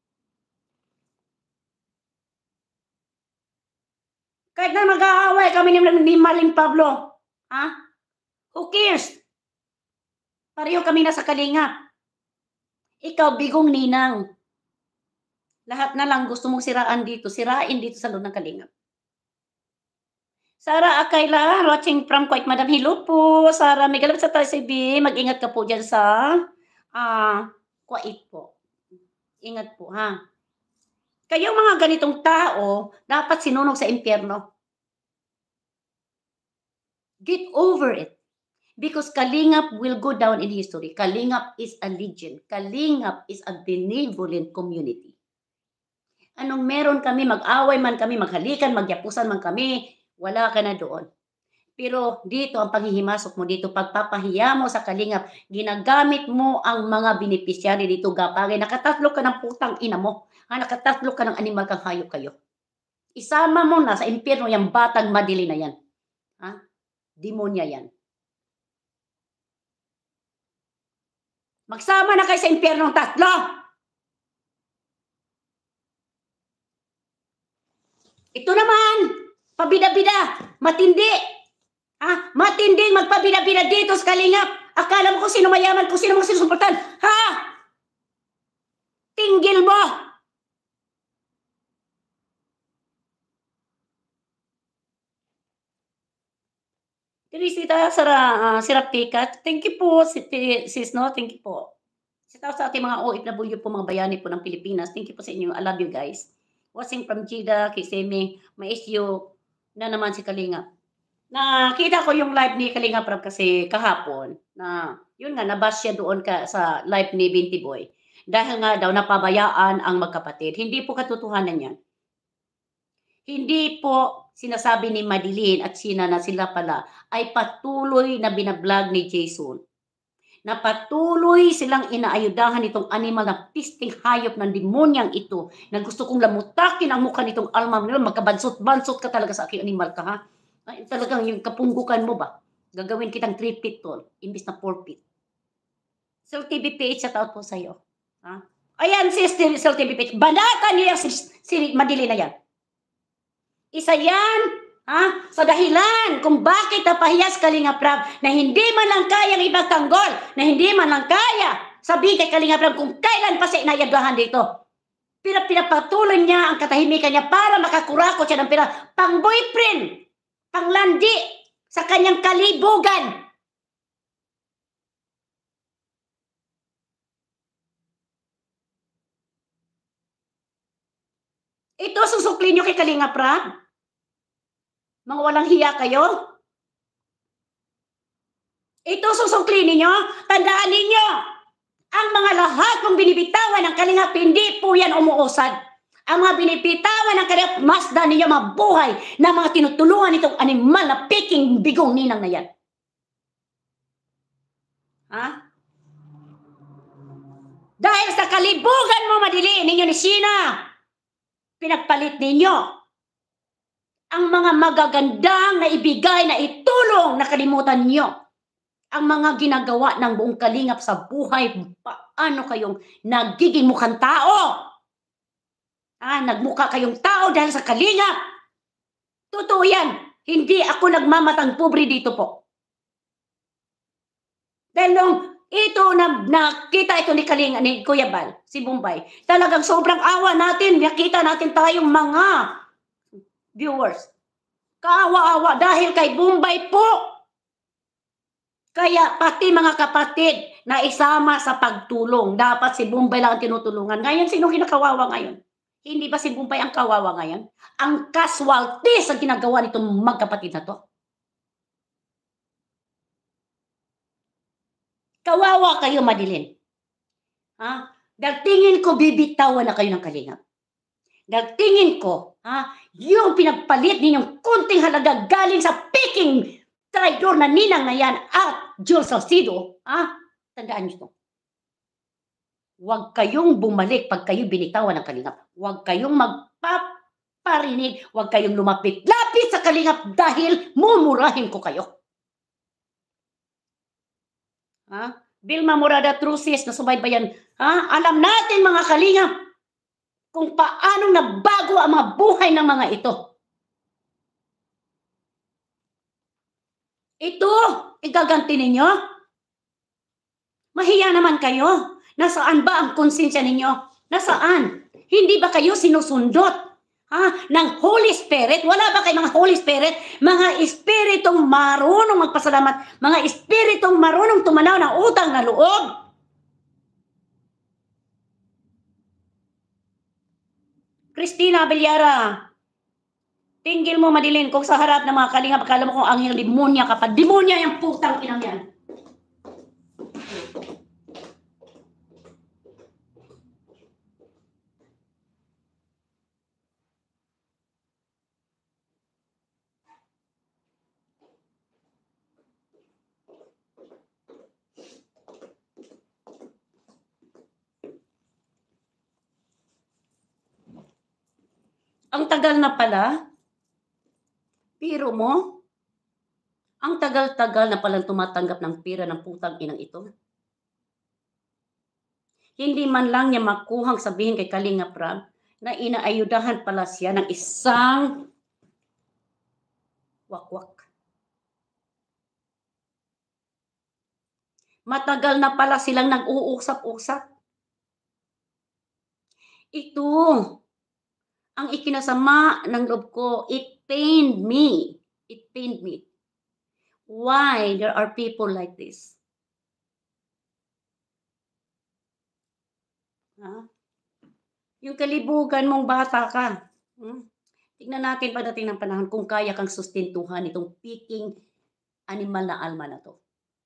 Kahit na mag-aaway kami ni Marilyn Pablo, who cares? Pareho kami nasa Kalingap. Ikaw, bigong ninang. Lahat na lang gusto mong sirain dito sa loob ng Kalingap. Sara Akayla, watching from Kuwait, Madam. Hello po, Sara. May galap sa tayo si B. Mag-ingat ka po dyan sa Kuwait po. Ingat po, Kayong mga ganitong tao, dapat sinunog sa impyerno. Get over it. Because Kalingap will go down in history. Kalingap is a legend. Kalingap is a benevolent community. Anong meron kami, mag-away man kami, maghalikan, magyapusan man kami, wala ka na doon. Pero dito ang panghihimasok mo dito, pagpapahiya mo sa kalingap, ginagamit mo ang mga beneficiary dito gapangay. Nakatatlo ka ng putang ina mo. Nakatatlo ka ng animal kang hayop kayo. Isama mo na sa impyerno yung batang madili na yan. Ha? Demonya yan. Magsama na kayo sa impyernong tatlo. Ito naman, pabida-bida, matindi. Matinding magpabida-bida dito sa kalingap. Akala mo kung sino mayaman, kung sino mo sinusuportan. Ha? Tinggil mo. Teresita Seraptica, thank you po, sis, no? Thank you po. Sa ating mga OFW po, mga bayani po ng Pilipinas, thank you po sa inyo. I love you guys. Watching from Jida, Kisemi, Maisyo, na naman si Kalinga. Nakita ko yung live ni Kalinga Prab kasi kahapon na yun nga nabash siya doon sa live ni Binti Boy. Dahil nga daw napabayaan ang magkapatid. Hindi po katotohanan yan. Hindi po sinasabi ni Madeline at Sina na sila pala ay patuloy na binablog ni Jason. Na patuloy silang inaayudahan itong animal na pisting hayop ng demonyang ito na gusto kong lamutakin ang mukha nitong alma nila. Magkabansot-bansot ka talaga sa aking animal ka, ha? Ay, talagang yung kapunggukan mo ba? Gagawin kitang 3 feet tall, imbis na 4 feet. Sir TVPH, shout out po sa'yo. Ha? Ayan, Sir TVPH, banatan niya si Madili na yan. Isa yan, sa dahilan kung bakit napahiyas Kalinga Prab na hindi man lang kayang ipagtanggol, na hindi man lang kaya sabihin kay Kalinga Prab kung kailan pa siya inayagahan dito. Pero pinapatuloy niya ang katahimikan niya para makakurakot siya ng pera pang boyfriend, pang landi sa kanyang kalibugan. Ito susukli niyo kay Kalinga Prab. Mga walang hiya kayo. Ito susukli ninyo. Tandaan ninyo, ang mga lahat mong binibitawan ng Kalingap, hindi po yan umuusad. Ang mga binibitawan ng Kalingap, masda ninyo mabuhay na mga tinutulungan itong animal na piking bigong ninang na yan. Dahil sa kalibugan mo, Madili, ninyo ni Sina, pinagpalit ninyo ang mga magagandang na ibigay, na itulong, na kalimutan nyo ang mga ginagawa ng buong Kalingap sa buhay. Paano kayong nagiging mukhang tao? Nagmukha kayong tao dahil sa Kalingap. Totoo yan. Hindi ako nagmamatang pobre dito po. Dahil nung ito nakita ito ni Kalinga, ni Kuya Bal, si Bombay, talagang sobrang awa natin. Nakita natin tayong mga viewers. Kaawa-awa dahil kay Bombay po. Kaya pati mga kapatid na isama sa pagtulong. Dapat si Bombay lang ang tinutulungan. Ngayon, sino kinakawawa ngayon? Hindi ba si Bombay ang kawawa ngayon? Ang casualties ang ginagawa nitong magkapatid na to. Kawawa kayo, Madeline. Dahil tingin ko bibitawan na kayo ng Kalingap. Dahil tingin ko, yung pinagpalit ninyong kunting halaga galing sa piking traidor na ninang na yan at Jules Salcido, tandaan nyo ito. Huwag kayong bumalik pag kayo binitawan ng Kalingap. Huwag kayong magpaparinig. Huwag kayong lumapit-lapit sa Kalingap dahil mumurahin ko kayo. Vilma Morada Trusis na subaybayan. Alam natin mga Kalingap kung paanong nabago ang mga buhay ng mga ito. Ito, igaganti ninyo? Mahiya naman kayo. Nasaan ba ang konsensya ninyo? Nasaan? Hindi ba kayo sinusundot ng Holy Spirit? Wala ba kayong mga Holy Spirit? Mga espiritong marunong magpasalamat, mga espiritong marunong tumanaw ng utang na loob. Christina Abelyara, tinggil mo, Madeline, kung sa harap ng mga Kalingap, akala mo kung anghel, demonya ka pa. Demonya yung putang inang yan. Ang tagal na pala, biro mo, ang tagal-tagal na palang tumatanggap ng pera ng putang inang ito. Hindi man lang niya makuhang sabihin kay Kalingap Rab na inaayudahan pala siya ng isang wakwak. Matagal na pala silang nag-uusap-usap. Ito, ang ikinasama ng loob ko, it pained me. It pained me. Why there are people like this? Ha? Yung kalibugan mong bata ka. Tignan natin pagdating ng panahon kung kaya kang sustentuhan itong piking animal na alma na to.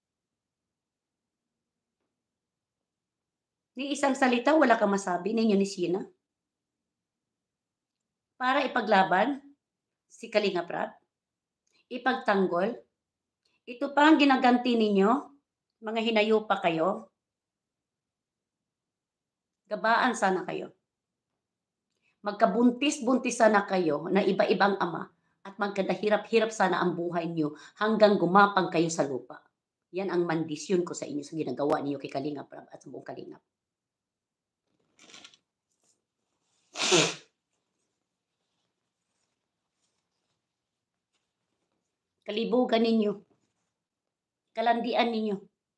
Ni isang salita wala kang masabi ninyo ni Sheena para ipaglaban si Kalingap Rab, ipagtanggol. Ito pa ang ginaganti ninyo, mga hinayupa kayo. Gabaan sana kayo. Magkabuntis-buntis sana kayo na iba-ibang ama at magkadahirap-hirap sana ang buhay niyo hanggang gumapang kayo sa lupa. Yan ang mandisyon ko sa inyo sa ginagawa niyo kay Kalingap Rab at sa buong Kalingap. Kalibugan ninyo. Kalandian ninyo.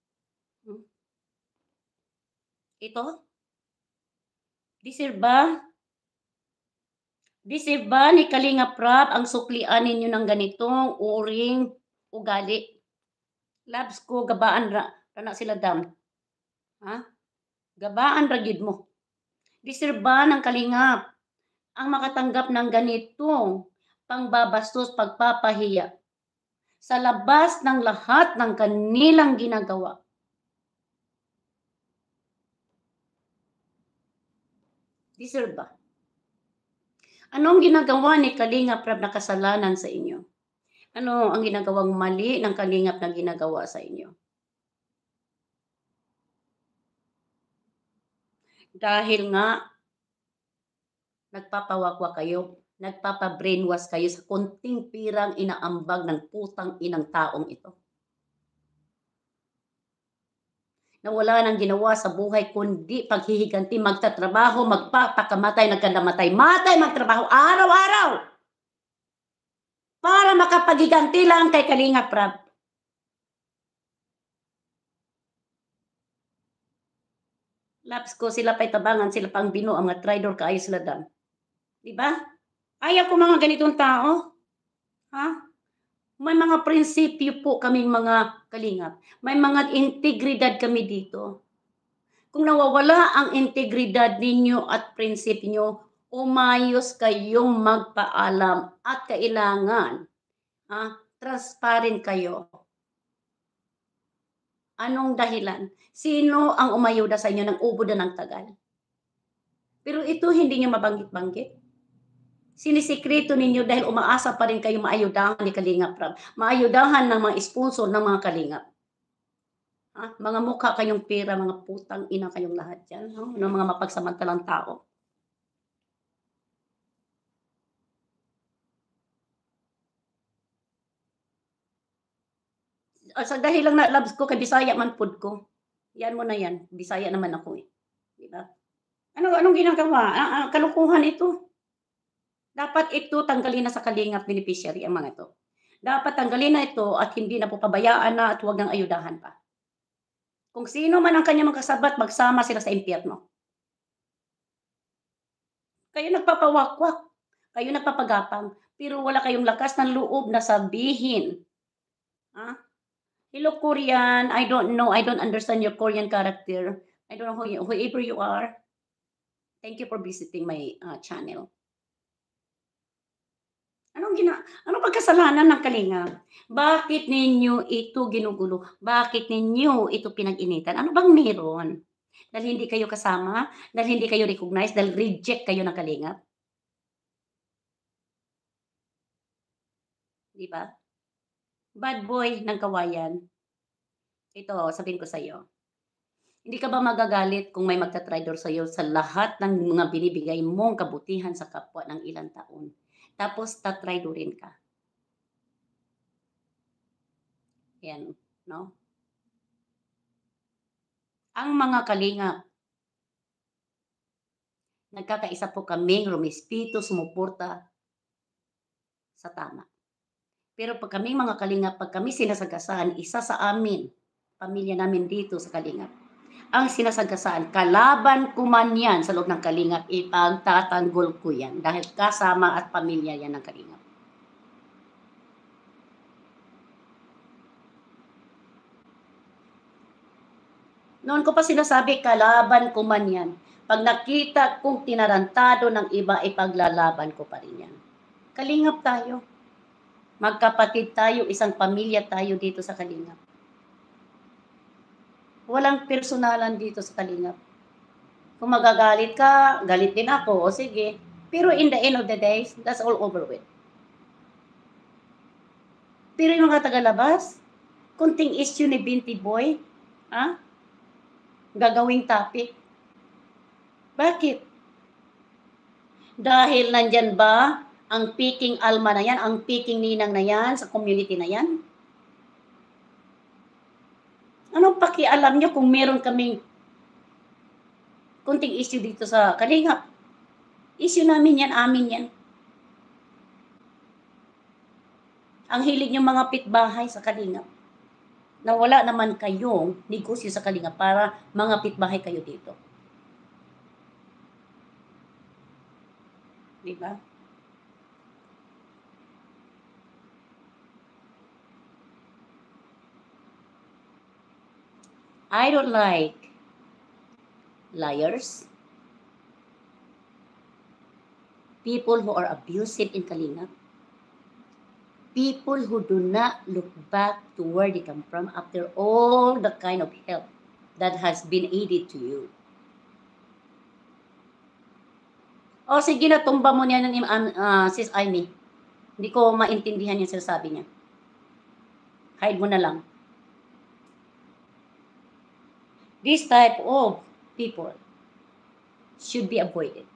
Ito? Deserve ba ni Kalingap Rab ang suklian ninyo ng ganitong uring ugali? Labs ko, gabaan ra na sila dam. Ha? Gabaan ra gyud mo. Deserve ba ng Kalingap ang makatanggap ng ganitong pangbabastos, pagpapahiya sa labas ng lahat ng kanilang ginagawa? Deserve ba? Anong ginagawa ni Kalingap Rab na kasalanan sa inyo? Ano ang ginagawang mali ng Kalingap na ginagawa sa inyo? Dahil nga nagpapawakwa kayo, nagpapa-brainwash kayo sa konting pirang inaambag ng putang inang taong ito. Na wala nang ginawa sa buhay kundi paghihiganti, magtatrabaho, magpapakamatay, nagkanamatay, matay, magtrabaho, araw-araw! Para makapaghiganti lang kay Kalingap Rab. Laps ko, sila pa'y tabangan, sila pang bino, ang mga traidor kaayo sila dam. Diba? Ayaw ko mga ganitong tao. Ha? May mga prinsipyo po kaming mga Kalingap. May mga integridad kami dito. Kung nawawala ang integridad ninyo at prinsipyo nyo, umayos kayong magpaalam at kailangan transparent kayo. Anong dahilan? Sino ang umayuda sa inyo ng ubod na ng tagal? Pero ito hindi nyo mabanggit-banggit. Sinisikreto ninyo dahil umaasa pa rin kayo maayudahan ni Kalingap Rab. Maayudahan ng mga sponsor ng mga Kalingap. Mga mukha kayong pera, mga putang ina kayong lahat yan. Ng mga mapagsamantalang tao. Sa dahil lang na loves ko kay Bisaya man pud ko. Yan mo na yan. Bisaya naman ako eh. Diba? Anong ginagawa? Kalukuhan ito. Dapat ito tanggalin na sa Kalingap beneficiary ang mga ito. Dapat tanggalin na ito at hindi na po pabayaan na at huwag nang ayudahan pa. Kung sino man ang kanyang magkasabat, magsama sila sa impyerno. Kayo nagpapawakwak. Kayo nagpapagapang. Pero wala kayong lakas ng loob na sabihin. Hello, Korean. I don't know. I don't understand your Korean character. I don't know whoever you are. Thank you for visiting my channel. Anong pagkasalanan ng Kalingap? Bakit ninyo ito ginugulo? Bakit ninyo ito pinag-initan? Ano bang meron? Dahil hindi kayo kasama? Dahil hindi kayo recognize? Dahil reject kayo ng Kalingap? Di ba? Bad boy ng kawayan. Ito, sabihin ko sa iyo. Hindi ka ba magagalit kung may magta-traitor sa'yo sa lahat ng mga binibigay mong kabutihan sa kapwa ng ilang taon, tapos ta-traidorin ka? Yan, 'no? Ang mga kalingap, nagkakaisa po kaming rumespeto, sumuporta sa tama. Pero 'pag kaming mga kalingap, 'pag kami sinasagasaan, isa sa amin, pamilya namin dito sa kalingap, ang sinasagasaan, kalaban ko man 'yan sa loob ng kalingap, ipagtatanggol ko 'yan dahil kasama at pamilya 'yan ng kalingap. Noon ko pa sinasabi, kalaban ko man 'yan. 'Pag nakita kong tinarantado ng iba, ipaglalaban ko pa rin 'yan. Kalingap tayo. Magkapatid tayo, isang pamilya tayo dito sa kalingap. Walang personalan dito sa kalingap. Kung magagalit ka, galit din ako, o sige. Pero in the end of the day, that's all over with. Pero yung mga tagalabas, kunting issue ni Binti Boy, ha? Gagawing topic. Bakit? Dahil nandyan ba ang piking Alma na yan, ang piking Ninang na yan, sa community na yan? Anong pakialam nyo kung meron kaming kunting issue dito sa kalingap? Issue namin yan, amin yan. Ang hilig nyo mga pitbahay sa kalingap, na wala naman kayong negosyo sa kalingap para mga pitbahay kayo dito. Diba? I don't like liars, people who are abusive in kalingap, people who do not look back to where they come from after all the kind of help that has been aided to you. O sige na, tumba mo niya ng Sis Amy. Hindi ko maintindihan yung sinasabi niya. Hide mo na lang. This type of people should be avoided.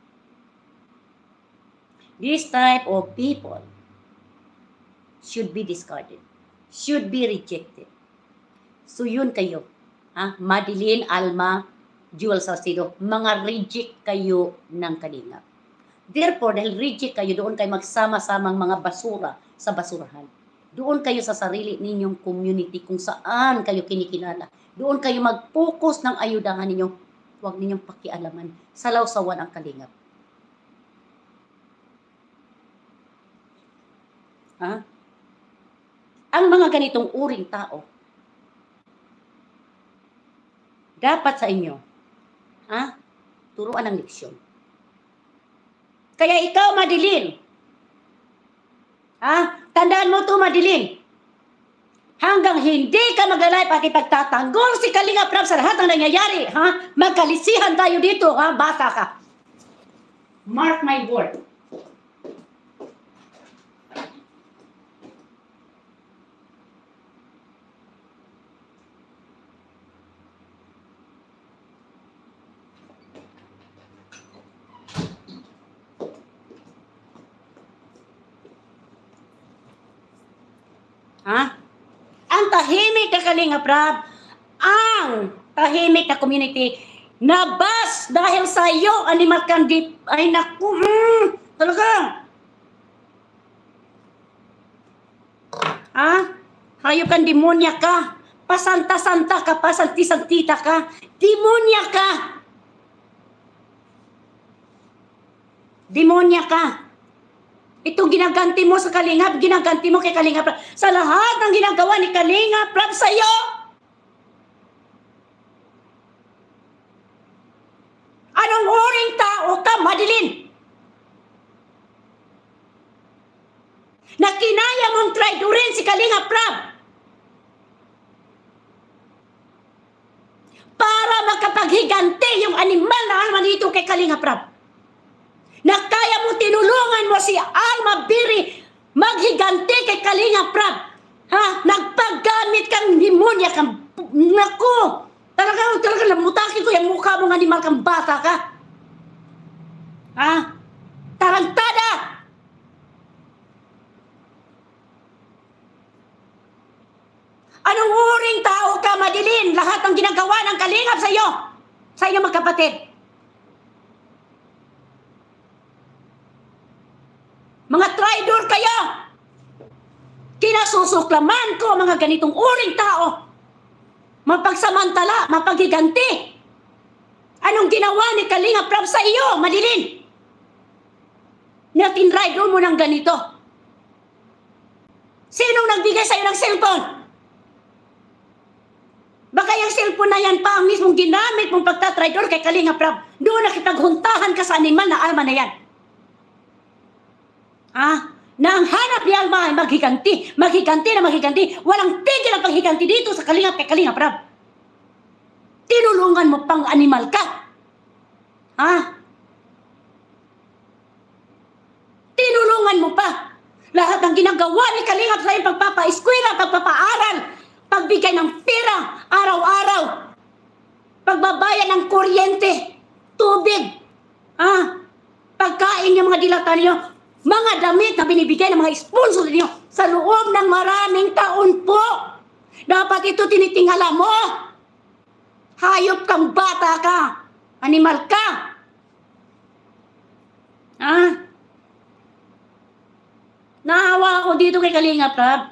This type of people should be discarded, should be rejected. So yun kayo, Madeline, Alma, Jewel Salcido, mga reject kayo ng kalingap. Therefore, dahil reject kayo, doon kayo magsama-samang mga basura sa basurahan. Doon kayo sa sarili ninyong community kung saan kayo kinikilala. Doon kayo mag-focus ng ayudahan ninyo. Huwag ninyong pakialaman. Salawsawan ang kalingap. Ang mga ganitong uring tao, dapat sa inyo, turuan ng leksyon. Kaya ikaw, Madeline, tandaan mo to, Madeline, hanggang hindi ka mag-alive at ipagtatanggol si Kalinga Prab sa lahat ng nangyayari, magkalisihan tayo dito, bata ka. Mark my word. Ang tahimik na Kalinga Prab, ang tahimik na community, nabas dahil sa iyo, Animal Candy, ay naku, talaga. Hayop kang demonya ka, pasanta-santa ka, pasanti-santita ka, demonya ka. Demonya ka. Itong ginaganti mo sa Kalingap, ginaganti mo kay Kalingap Prab. Sa lahat ng ginagawa ni Kalingap Prab sa iyo. Anong uring tao ka, Madeline? Na kinaya mong traidorin si Kalingap Prab para makapaghiganti yung animal na Alma dito kay Kalingap Prab. Na kaya mo tinulungan mo si Alma Biri maghiganti kay Kalinga Prab. Nagpaggamit kang demonya kang, naku, Talaga lamutakin ko yung mukha mong animal kang bata ka. Ha? Tarantada! Anong uring tao ka, Madeline? Lahat ng ginagawa ng kalingap sa iyo. Sa inyong magkapatid. Mga traidor kayo! Kinasusuklaman ko mga ganitong uring tao. Mapagsamantala, mapaghiganti. Anong ginawa ni Kalinga Prab sa iyo, Madeline? Na tinrider mo ng ganito? Sinong nagbigay sa iyo ng cellphone? Baka yung cellphone na yan pa ang mismong ginamit mong pagtatraidor kay Kalinga Prab. Doon nakipaghuntahan ka sa animal na Alma na yan. Ha? Na ang hanap ni Alma ay maghiganti. Maghiganti na maghiganti. Walang tigil ang paghiganti dito sa Kalinga kay Kalinga Prab. Tinulungan mo pang animal ka. Ha? Tinulungan mo pa. Lahat ng ginagawa ni Kalingap sa iyong pagpapa-eskwela, pagpapaaral, pagbigay ng pera, araw-araw, pagbabayad ng kuryente, tubig, pagkain yung mga dilata niyo, mga damit na binibigay ng mga sponsor niyo sa loob ng maraming taon po. Dapat ito tinitingala mo. Hayop kang bata ka. Animal ka. Naawa ako dito kay Kalinga Prab.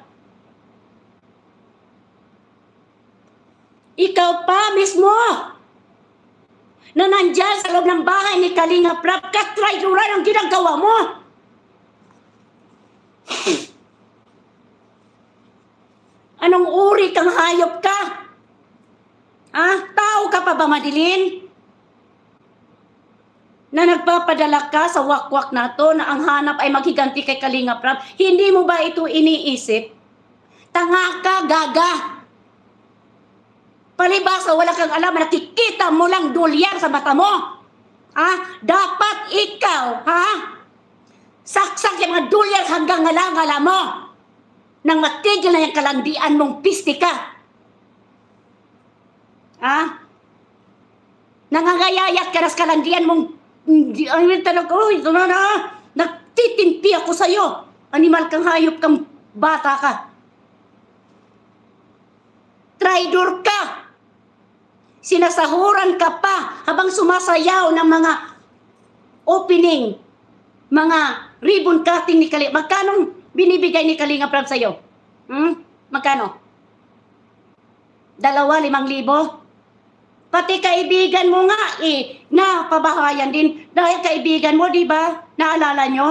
Ikaw pa mismo na nandyan sa loob ng bahay ni Kalinga Prab, katrayduran ang ginagawa mo. Anong uri kang hayop ka? Tao ka pa ba, Madeline? Na nagpapadala ka sa wakwak na to na ang hanap ay maghiganti kay Kalinga Prab. Hindi mo ba ito iniisip? Tanga ka, gaga. Palibasa, wala kang alam, nakikita mo lang dolyar sa mata mo. Dapat ikaw, saksak yung mga dolyar hanggang ngala-ngala mo. Nang matigil na yung kalandian mong pistika. Nangangayayat ka na sa kalandian mong ito na, nagtitimpi ako sa'yo. Animal kang hayop kang bata ka. Traidor ka. Sinasahuran ka pa habang sumasayaw ng mga opening, mga ribbon cutting ni Kalinga. Magkano binibigay ni Kalinga Prab sa'yo? Magkano? 2,000-5,000? Pati kaibigan mo nga napabahayan din. Dahil kaibigan mo, di ba? Naalala nyo?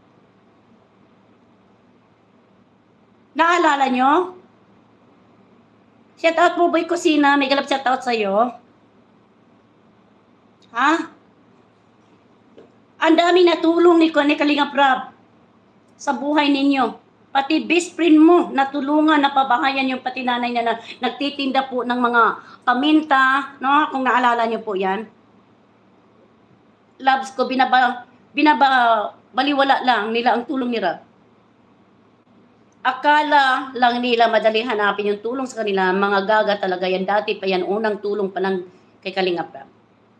Naalala nyo? Shout out mo, Boy Kusina. May galap shout out sa'yo. Ang dami natulong ni Kalinga Prab sa buhay ninyo. Pati best friend mo, natulungan, napabahayan yung pati nanay na nagtitinda po ng mga paminta, no? Kung naalala niyo po yan. Loves ko, baliwala lang nila ang tulong nila. Akala lang nila madaling hanapin yung tulong sa kanila. Mga gaga talaga yan. Dati pa yan, unang tulong pa lang kay Kalinga Prab.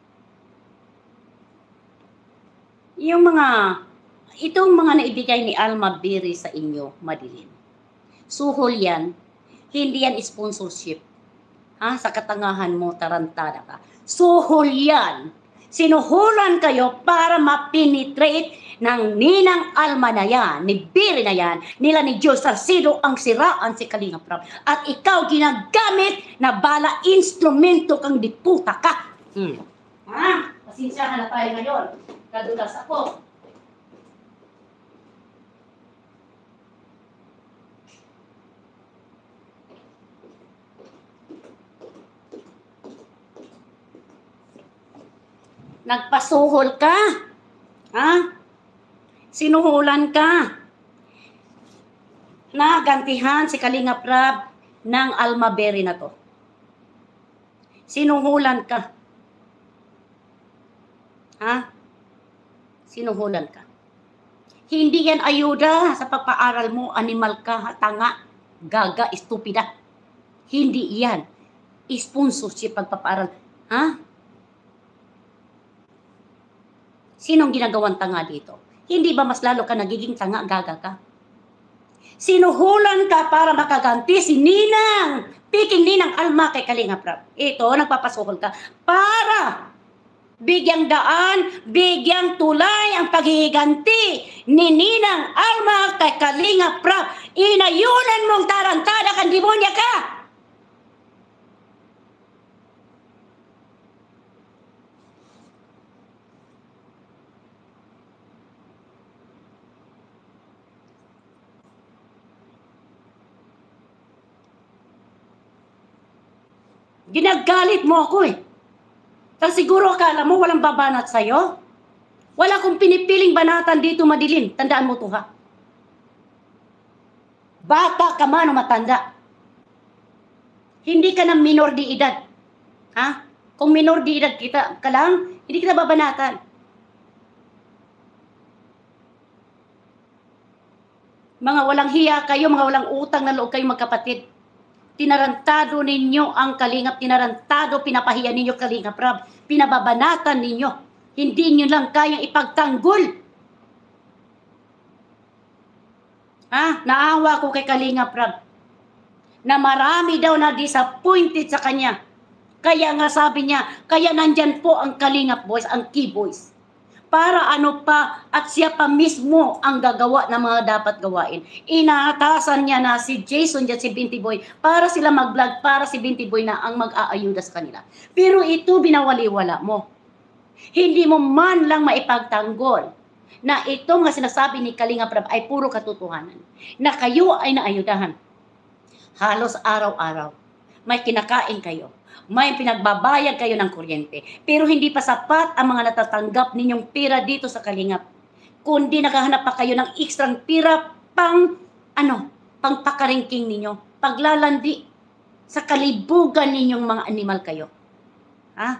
Itong mga naibigay ni Alma Biri sa inyo, Madeline. Suhol yan. Hindi yan sponsorship. Sa katangahan mo, tarantada ka. Suhol yan. Sinuhulan kayo para mapenetrate ng ninang Alma na yan, ni Biri na yan, nila ni Diyos Sarsido ang siraan si Kalinga Prab. At ikaw ginagamit na bala instrumento kang diputa ka. Pasensyahan na tayo ngayon. Kadulas ako. Nagpasuhol ka. Sinuhulan ka. Nagantihan si Kalinga Prab ng Alma Biri na to. Sinuhulan ka. Sinuhulan ka. Hindi yan ayuda sa pagpaaral mo, animal ka, tanga, gaga, estupida. Hindi yan. sponsorship pagpaparal. Ha? Sinong ginagawang tanga dito? Hindi ba mas lalo ka nagiging tanga, gaga ka? Sinuhulan ka para makaganti si Ninang. Piking Ninang Alma kay Kalinga Prab. Ito, nagpapasuhol ka para bigyang daan, bigyang tulay ang paghihiganti ni Ninang Alma kay Kalinga Prab. Inayunan mong tarantada kang demonya ka. Ginagalit mo ako eh. Tapos siguro akala mo walang babanat sa'yo? Wala akong pinipiling banatan dito madilim. Tandaan mo to ha. Bata ka man o matanda. Hindi ka ng minor di edad. Ha? Kung minor di edad ka lang, hindi kita babanatan. Mga walang hiya kayo, mga walang utang na loob kayo magkapatid. Tinarantado ninyo ang Kalingap, tinarantado, pinapahiya ninyo Kalingap Prab, pinababanatan ninyo. Hindi nyo lang kayang ipagtanggol. Ha? Naawa ko kay Kalingap Prab na marami daw na disappointed sa kanya. Kaya nga sabi niya, kaya nandyan po ang Kalingap Boys, ang Key Boys. Para ano pa, at siya pa mismo ang gagawa ng mga dapat gawain. Inaatasan niya na si Jason at si Binti Boy para sila mag-vlog, para si Binti Boy na ang mag-aayuda sa kanila. Pero ito binawali-wala mo. Hindi mo man lang maipagtanggol na ito nga sinasabi ni Kalinga Prab ay puro katotohanan. Na kayo ay naayudahan. Halos araw-araw. May kinakain kayo. May pinagbabayad kayo ng kuryente. Pero hindi pa sapat ang mga natatanggap ninyong pira dito sa Kalingap. Kundi nakahanap pa kayo ng ekstrang pira pang pakaringking ninyo. Paglalandi sa kalibugan ninyong mga animal kayo. Ha?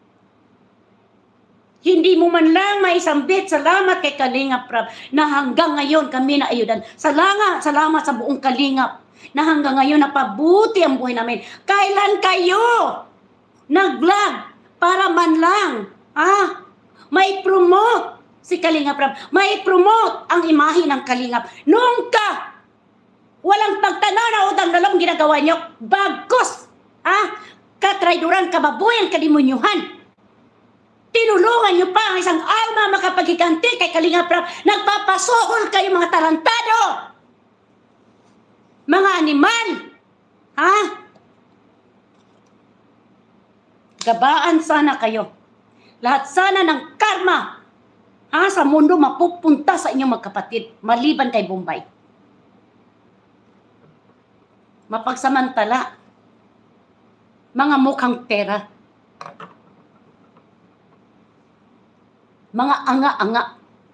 Hindi mo man lang maisambit. Salamat kay Kalingap Prab na hanggang ngayon kami na ayudan. Salamat sa buong Kalingap na hanggang ngayon napabuti ang buhay namin. Kailan kayo nag-vlog para man lang may promote si Kalingap Prab, may promote ang imahe ng Kalingap? Nunca! Walang pagtanaw na utang na loob ginagawa nyo. Bagkus! Katrayduran, kababuyan, kadimunyuhan. Tinulungan nyo pa ang isang alma makapaghiganti kay Kalingap Prab. Nagpapasuhol kayo mga tarantado! Mga animal! Gabaan sana kayo. Lahat sana ng karma sa mundo mapupunta sa inyong magkapatid, maliban kay Bombay. Mapagsamantala, mga mukhang pera, mga anga-anga.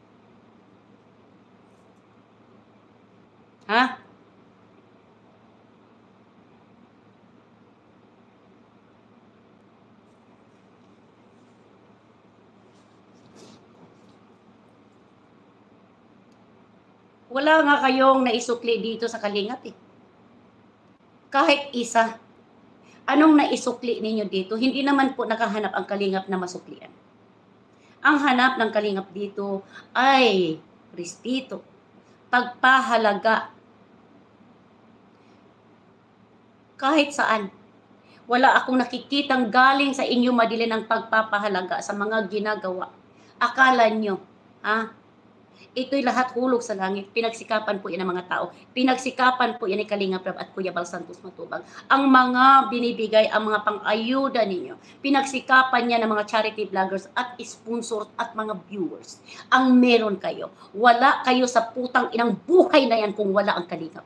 Wala nga kayong naisukli dito sa Kalingap eh. Kahit isa. Anong naisukli ninyo dito? Hindi naman po nakahanap ang Kalingap na masuklian. Ang hanap ng Kalingap dito ay respeto, pagpahalaga. Kahit saan. Wala akong nakikitang galing sa inyo madili ng pagpapahalaga sa mga ginagawa. Akala nyo, ito'y lahat hulog sa langit. Pinagsikapan po yan ng mga tao. Pinagsikapan po yan ni Kalinga Prab at Kuya Bal Santos Matubang. Ang mga binibigay, ang mga pang-ayuda ninyo. Pinagsikapan niya ng mga charity vloggers at sponsors at mga viewers. Ang meron kayo. Wala kayo sa putang inang buhay na yan kung wala ang Kalingap.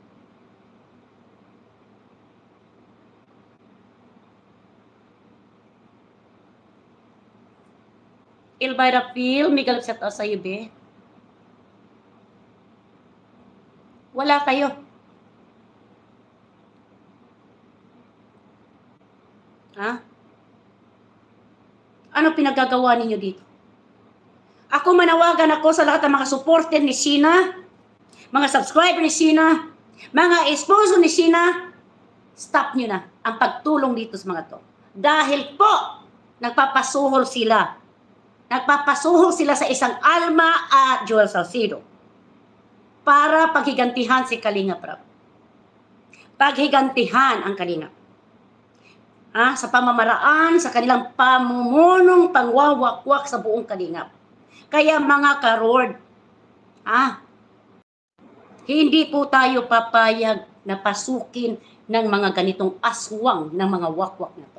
Elvira Phil, may galap sa sa'yo, be. Wala kayo. Ano pinagagawa ninyo dito? Ako manawagan ako sa lahat ng mga supporter ni Sheena, mga subscriber ni Sheena, mga sponsor ni Sheena. Stop nyo na ang pagtulong dito sa mga to. Dahil po, nagpapasuhol sila. Nagpapasuhol sila sa isang Alma at Joel Salcido para paghigantihan si Kalinga Prab. Paghigantihan ang Kalinga. Sa pamamaraan, sa kanilang pamumunong pangwawakwak sa buong Kalingap. Kaya mga ka-Lord, hindi po tayo papayag na pasukin ng mga ganitong aswang ng mga wakwak na to.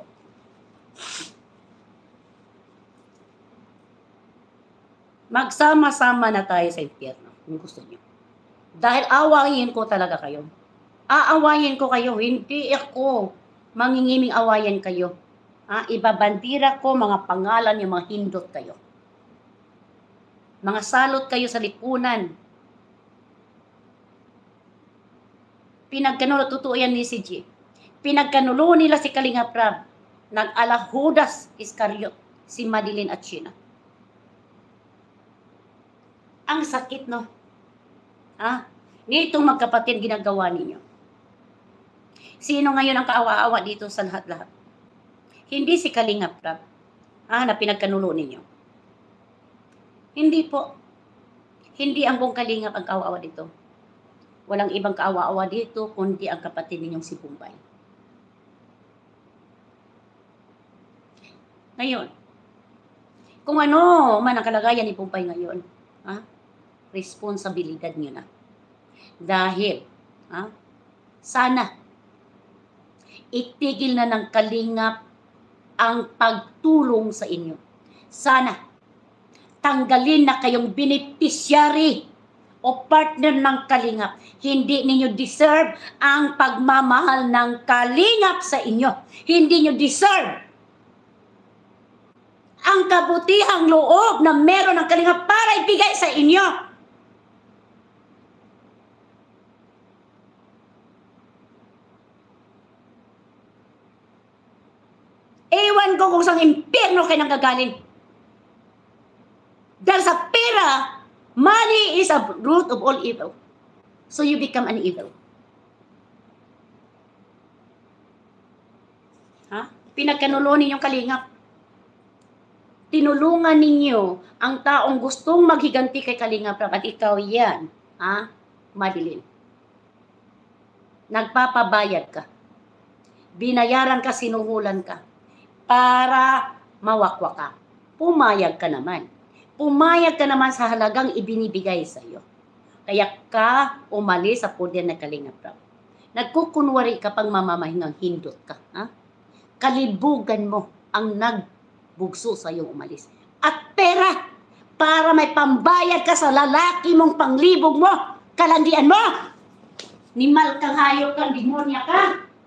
Magsama-sama na tayo sa impyerno, kung gusto niyo. Dahil awayin ko talaga kayo. Aawayin ko kayo, hindi ako mangingiming awayan kayo. Ibabandira ko mga pangalan yung mga hindot kayo. Mga salot kayo sa lipunan. Pinagkanulo, totoo yan ni CG. Pinagkanulo nila si Kalinga Prab. Nag-ala Judas Iscariot, si Madeline at Sheena. Ang sakit, no? Nitong magkapatid ginagawa ninyo. Sino ngayon ang kaawa-awa dito sa lahat-lahat? Hindi si Kalinga Prab, na pinagkanulo ninyo. Hindi po. Hindi ang buong Kalingap ang kaawa-awa dito. Walang ibang kaawa-awa dito, kundi ang kapatid ninyong si Bombay. Ngayon, kung ano man ang kalagayan ni Bombay ngayon, responsibilidad nyo na. Dahil, sana, itigil na ng Kalingap ang pagtulong sa inyo. Sana, tanggalin na kayong beneficiary o partner ng Kalingap. Hindi ninyo deserve ang pagmamahal ng Kalingap sa inyo. Hindi nyo deserve ang kabutihang loob na meron ng Kalingap para ibigay sa inyo. Ewan ko kung saan impyerno kayo nanggagaling. Dahil sa pera, money is a root of all evil. So you become an evil. Pinagkanulo ninyong Kalingap. Tinulungan ninyo ang taong gustong maghiganti kay Kalinga Prab. At ikaw yan, Madeline. Nagpapabayad ka. Binayaran ka, sinuhulan ka. Para mawakwa ka. Pumayag ka naman. Pumayag ka naman sa halagang ibinibigay sa iyo. Kaya ka umalis sa poder ng Kalinga Prab. Nagkukunwari ka pang mamamahingang hindot ka. Kalibugan mo ang nagbugso sa iyo umalis. At pera para may pambayad ka sa lalaki mong panglibog mo. Kalandian mo. Nimal kang hayop kang demonya ka.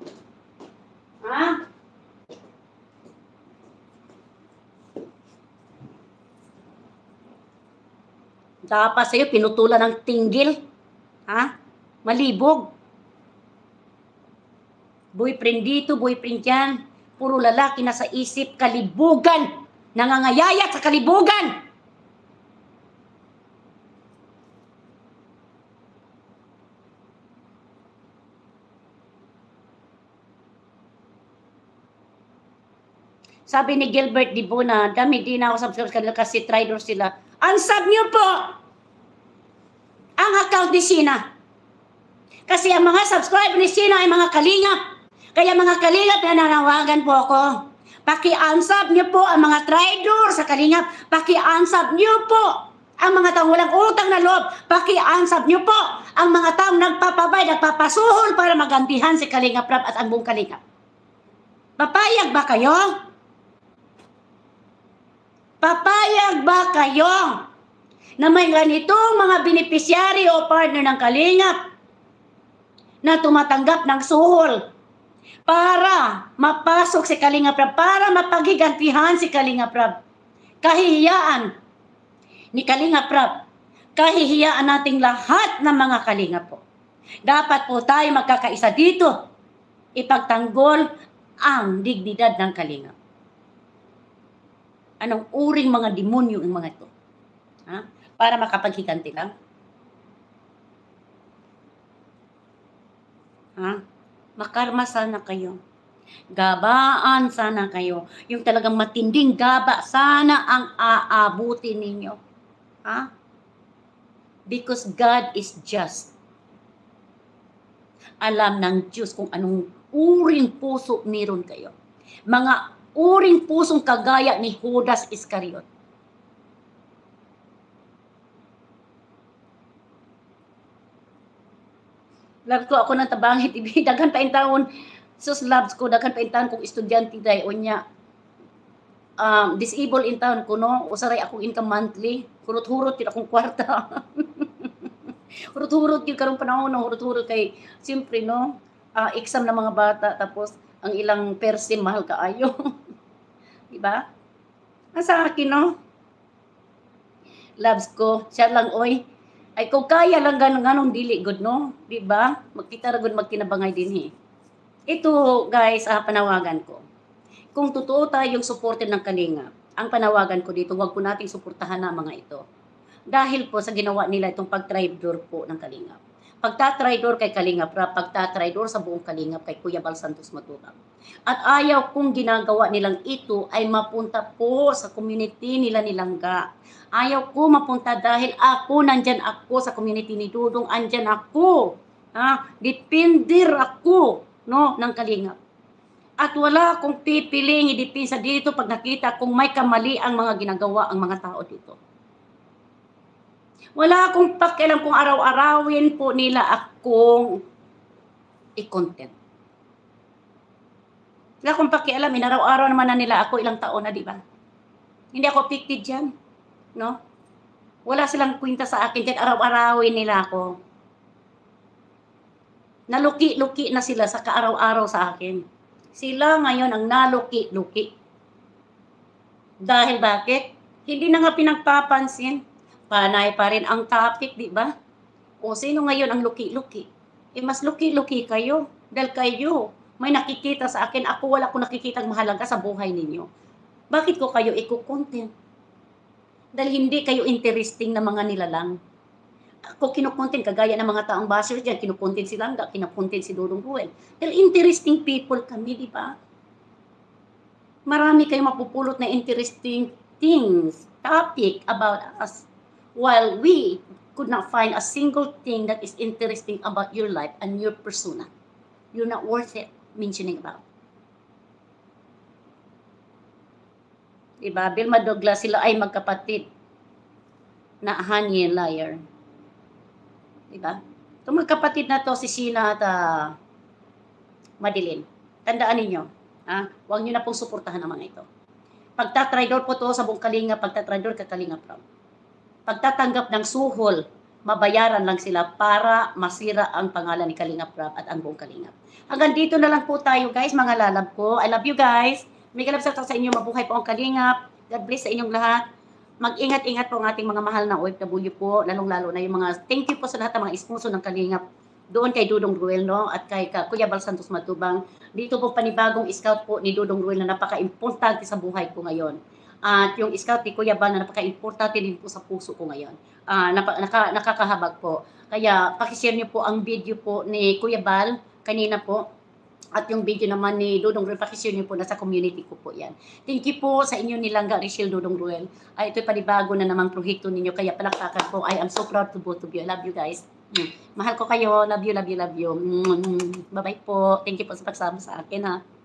Dapat sa'yo, pinutulan ng tinggil. Malibog. Boyfriend dito, boyfriend dyan. Puro lalaki na sa isip, kalibugan. Nangangayayat sa kalibugan. Sabi ni Gilbert Dibuna, dami din ako subscribe kanila kasi trader sila. Unsub niyo po ang account ni Sheena. Kasi ang mga subscriber ni Sheena ay mga Kalingap. Kaya mga Kalingap, nananawagan po ako. Paki-unsub niyo po ang mga trader sa Kalingap. Paki-unsub niyo po ang mga taong walang utang na loob. Paki-unsub niyo po ang mga taong nagpapabay, nagpapasuhol para magantihan si Kalinga Prab at ang buong Kalingap. Papayag ba kayo? Papayag ba kayo na may ganitong mga beneficiary o partner ng Kalingap na tumatanggap ng suhol para mapasok si Kalinga Prab, para mapaghigantihan si Kalinga Prab? Kahihiyaan ni Kalinga Prab, kahihiyaan nating lahat ng mga Kalinga po. Dapat po tayo magkakaisa dito, ipagtanggol ang dignidad ng Kalinga. Anong uring mga demonyo yung mga ito? Para makapaghiganti lang? Makarma sana kayo. Gabaan sana kayo. Yung talagang matinding gaba sana ang aabutin ninyo. Ha? Because God is just. Alam ng Diyos kung anong uring puso meron kayo. Mga uring pusong kagaya ni Judas Iscariot. Love ko ako ng tabangit, daghan pa in taon. Sus loves ko, daghan pa in taon kung estudyante day o niya. Disabled in town ko, no? Usaray akong income monthly. Hurot-hurot yun akong kwarta. Hurot-hurot yun karong panahon, no? Hurot-hurot kay, siyempre, no? Exam na mga bata, tapos ang ilang persim mahal kaayo. Diba? Sa akin, no? Loves ko, siya lang, oy. Ay, kung kaya lang ganong dili, good, no? Diba? Magkita ra good magkinabangay din, eh. Ito, guys, panawagan ko. Kung totoo tayong supporter ng Kalingap, ang panawagan ko dito, wag po nating suportahan na mga ito. Dahil po sa ginawa nila itong pag-traidor po ng Kalingap. Pagtatraidor kay Kalingap, pagtatraidor sa buong Kalingap kay Kuya Bal Santos Matubang. At ayaw kung ginagawa nilang ito ay mapunta po sa community nila ni Langga. Ayaw ko mapunta dahil ako, nandyan ako sa community ni Dudong, andyan ako. Depender ako, no, ng Kalingap. At wala akong pipiling idipinsa dito pag nakita kung may kamali ang mga ginagawa ang mga tao dito. Wala akong pakialam kung araw-arawin po nila akong i-content. Wala akong pakialam, inaraw-araw naman na nila ako ilang taon na, di ba? Hindi ako affected dyan, no? Wala silang kwenta sa akin dyan, araw-arawin nila ako. Naluki-luki na sila sa kaaraw-araw sa akin. Sila ngayon ang naluki-luki. Dahil bakit? Hindi na nga pinagpapansin. Panay pa rin ang topic, di ba? O sino ngayon ang luki-luki? Mas luki-luki kayo. Dahil kayo, may nakikita sa akin. Ako wala ko nakikitang mahalaga sa buhay ninyo. Bakit ko kayo i-content? Dahil hindi kayo interesting na mga nilalang. Ako kinukontent, kagaya ng mga taong bashers dyan, kinukontent si Langga, kinukontent si Dudong Ruel. Dahil interesting people kami, di ba? Marami kayong mapupulot na interesting things, topic about us, while we could not find a single thing that is interesting about your life and your persona. You're not worth it mentioning about. Diba? Vilma Douglas, sila ay magkapatid na honey and liar. Diba? Itong magkapatid na to, si Sheena at Madeline. Tandaan ninyo, huwag nyo na pong suportahan ang mga ito. Pagtatraidor po to sa buong Kalingap, pagtatraidor ka Kalingap Rob. Pagtatanggap ng suhol, mabayaran lang sila para masira ang pangalan ni Kalingap Rob at ang buong Kalingap. Hanggang dito na lang po tayo guys, mga lalab ko. I love you guys. May kalab sa inyo, mabuhay po ang Kalingap. God bless sa inyong lahat. Mag-ingat-ingat po ang ating mga mahal na OFW po, lalong-lalo na yung mga thank you po sa lahat ng mga sponsor ng Kalingap. Doon kay Dudong Ruel, no? At kay Kuya Bal Santos Matubang. Dito po panibagong scout po ni Dudong Ruel na napaka-importante sa buhay ko ngayon. At yung scout ni Kuya Bal na napaka-importante din po sa puso ko ngayon. Nakakahabag po. Kaya pakishare niyo po ang video po ni Kuya Bal kanina po. At yung video naman ni Dudong Ruel, pakishare niyo po, nasa community ko po yan. Thank you po sa inyo ni Langga Rachel Dudong Ruel. Ito'y panibago na namang prohekto ninyo, kaya palakpakan po. I am so proud to both of you. I love you guys. Mahal ko kayo. Love you, love you, love you. Bye-bye po. Thank you po sa pagsama sa akin, ha.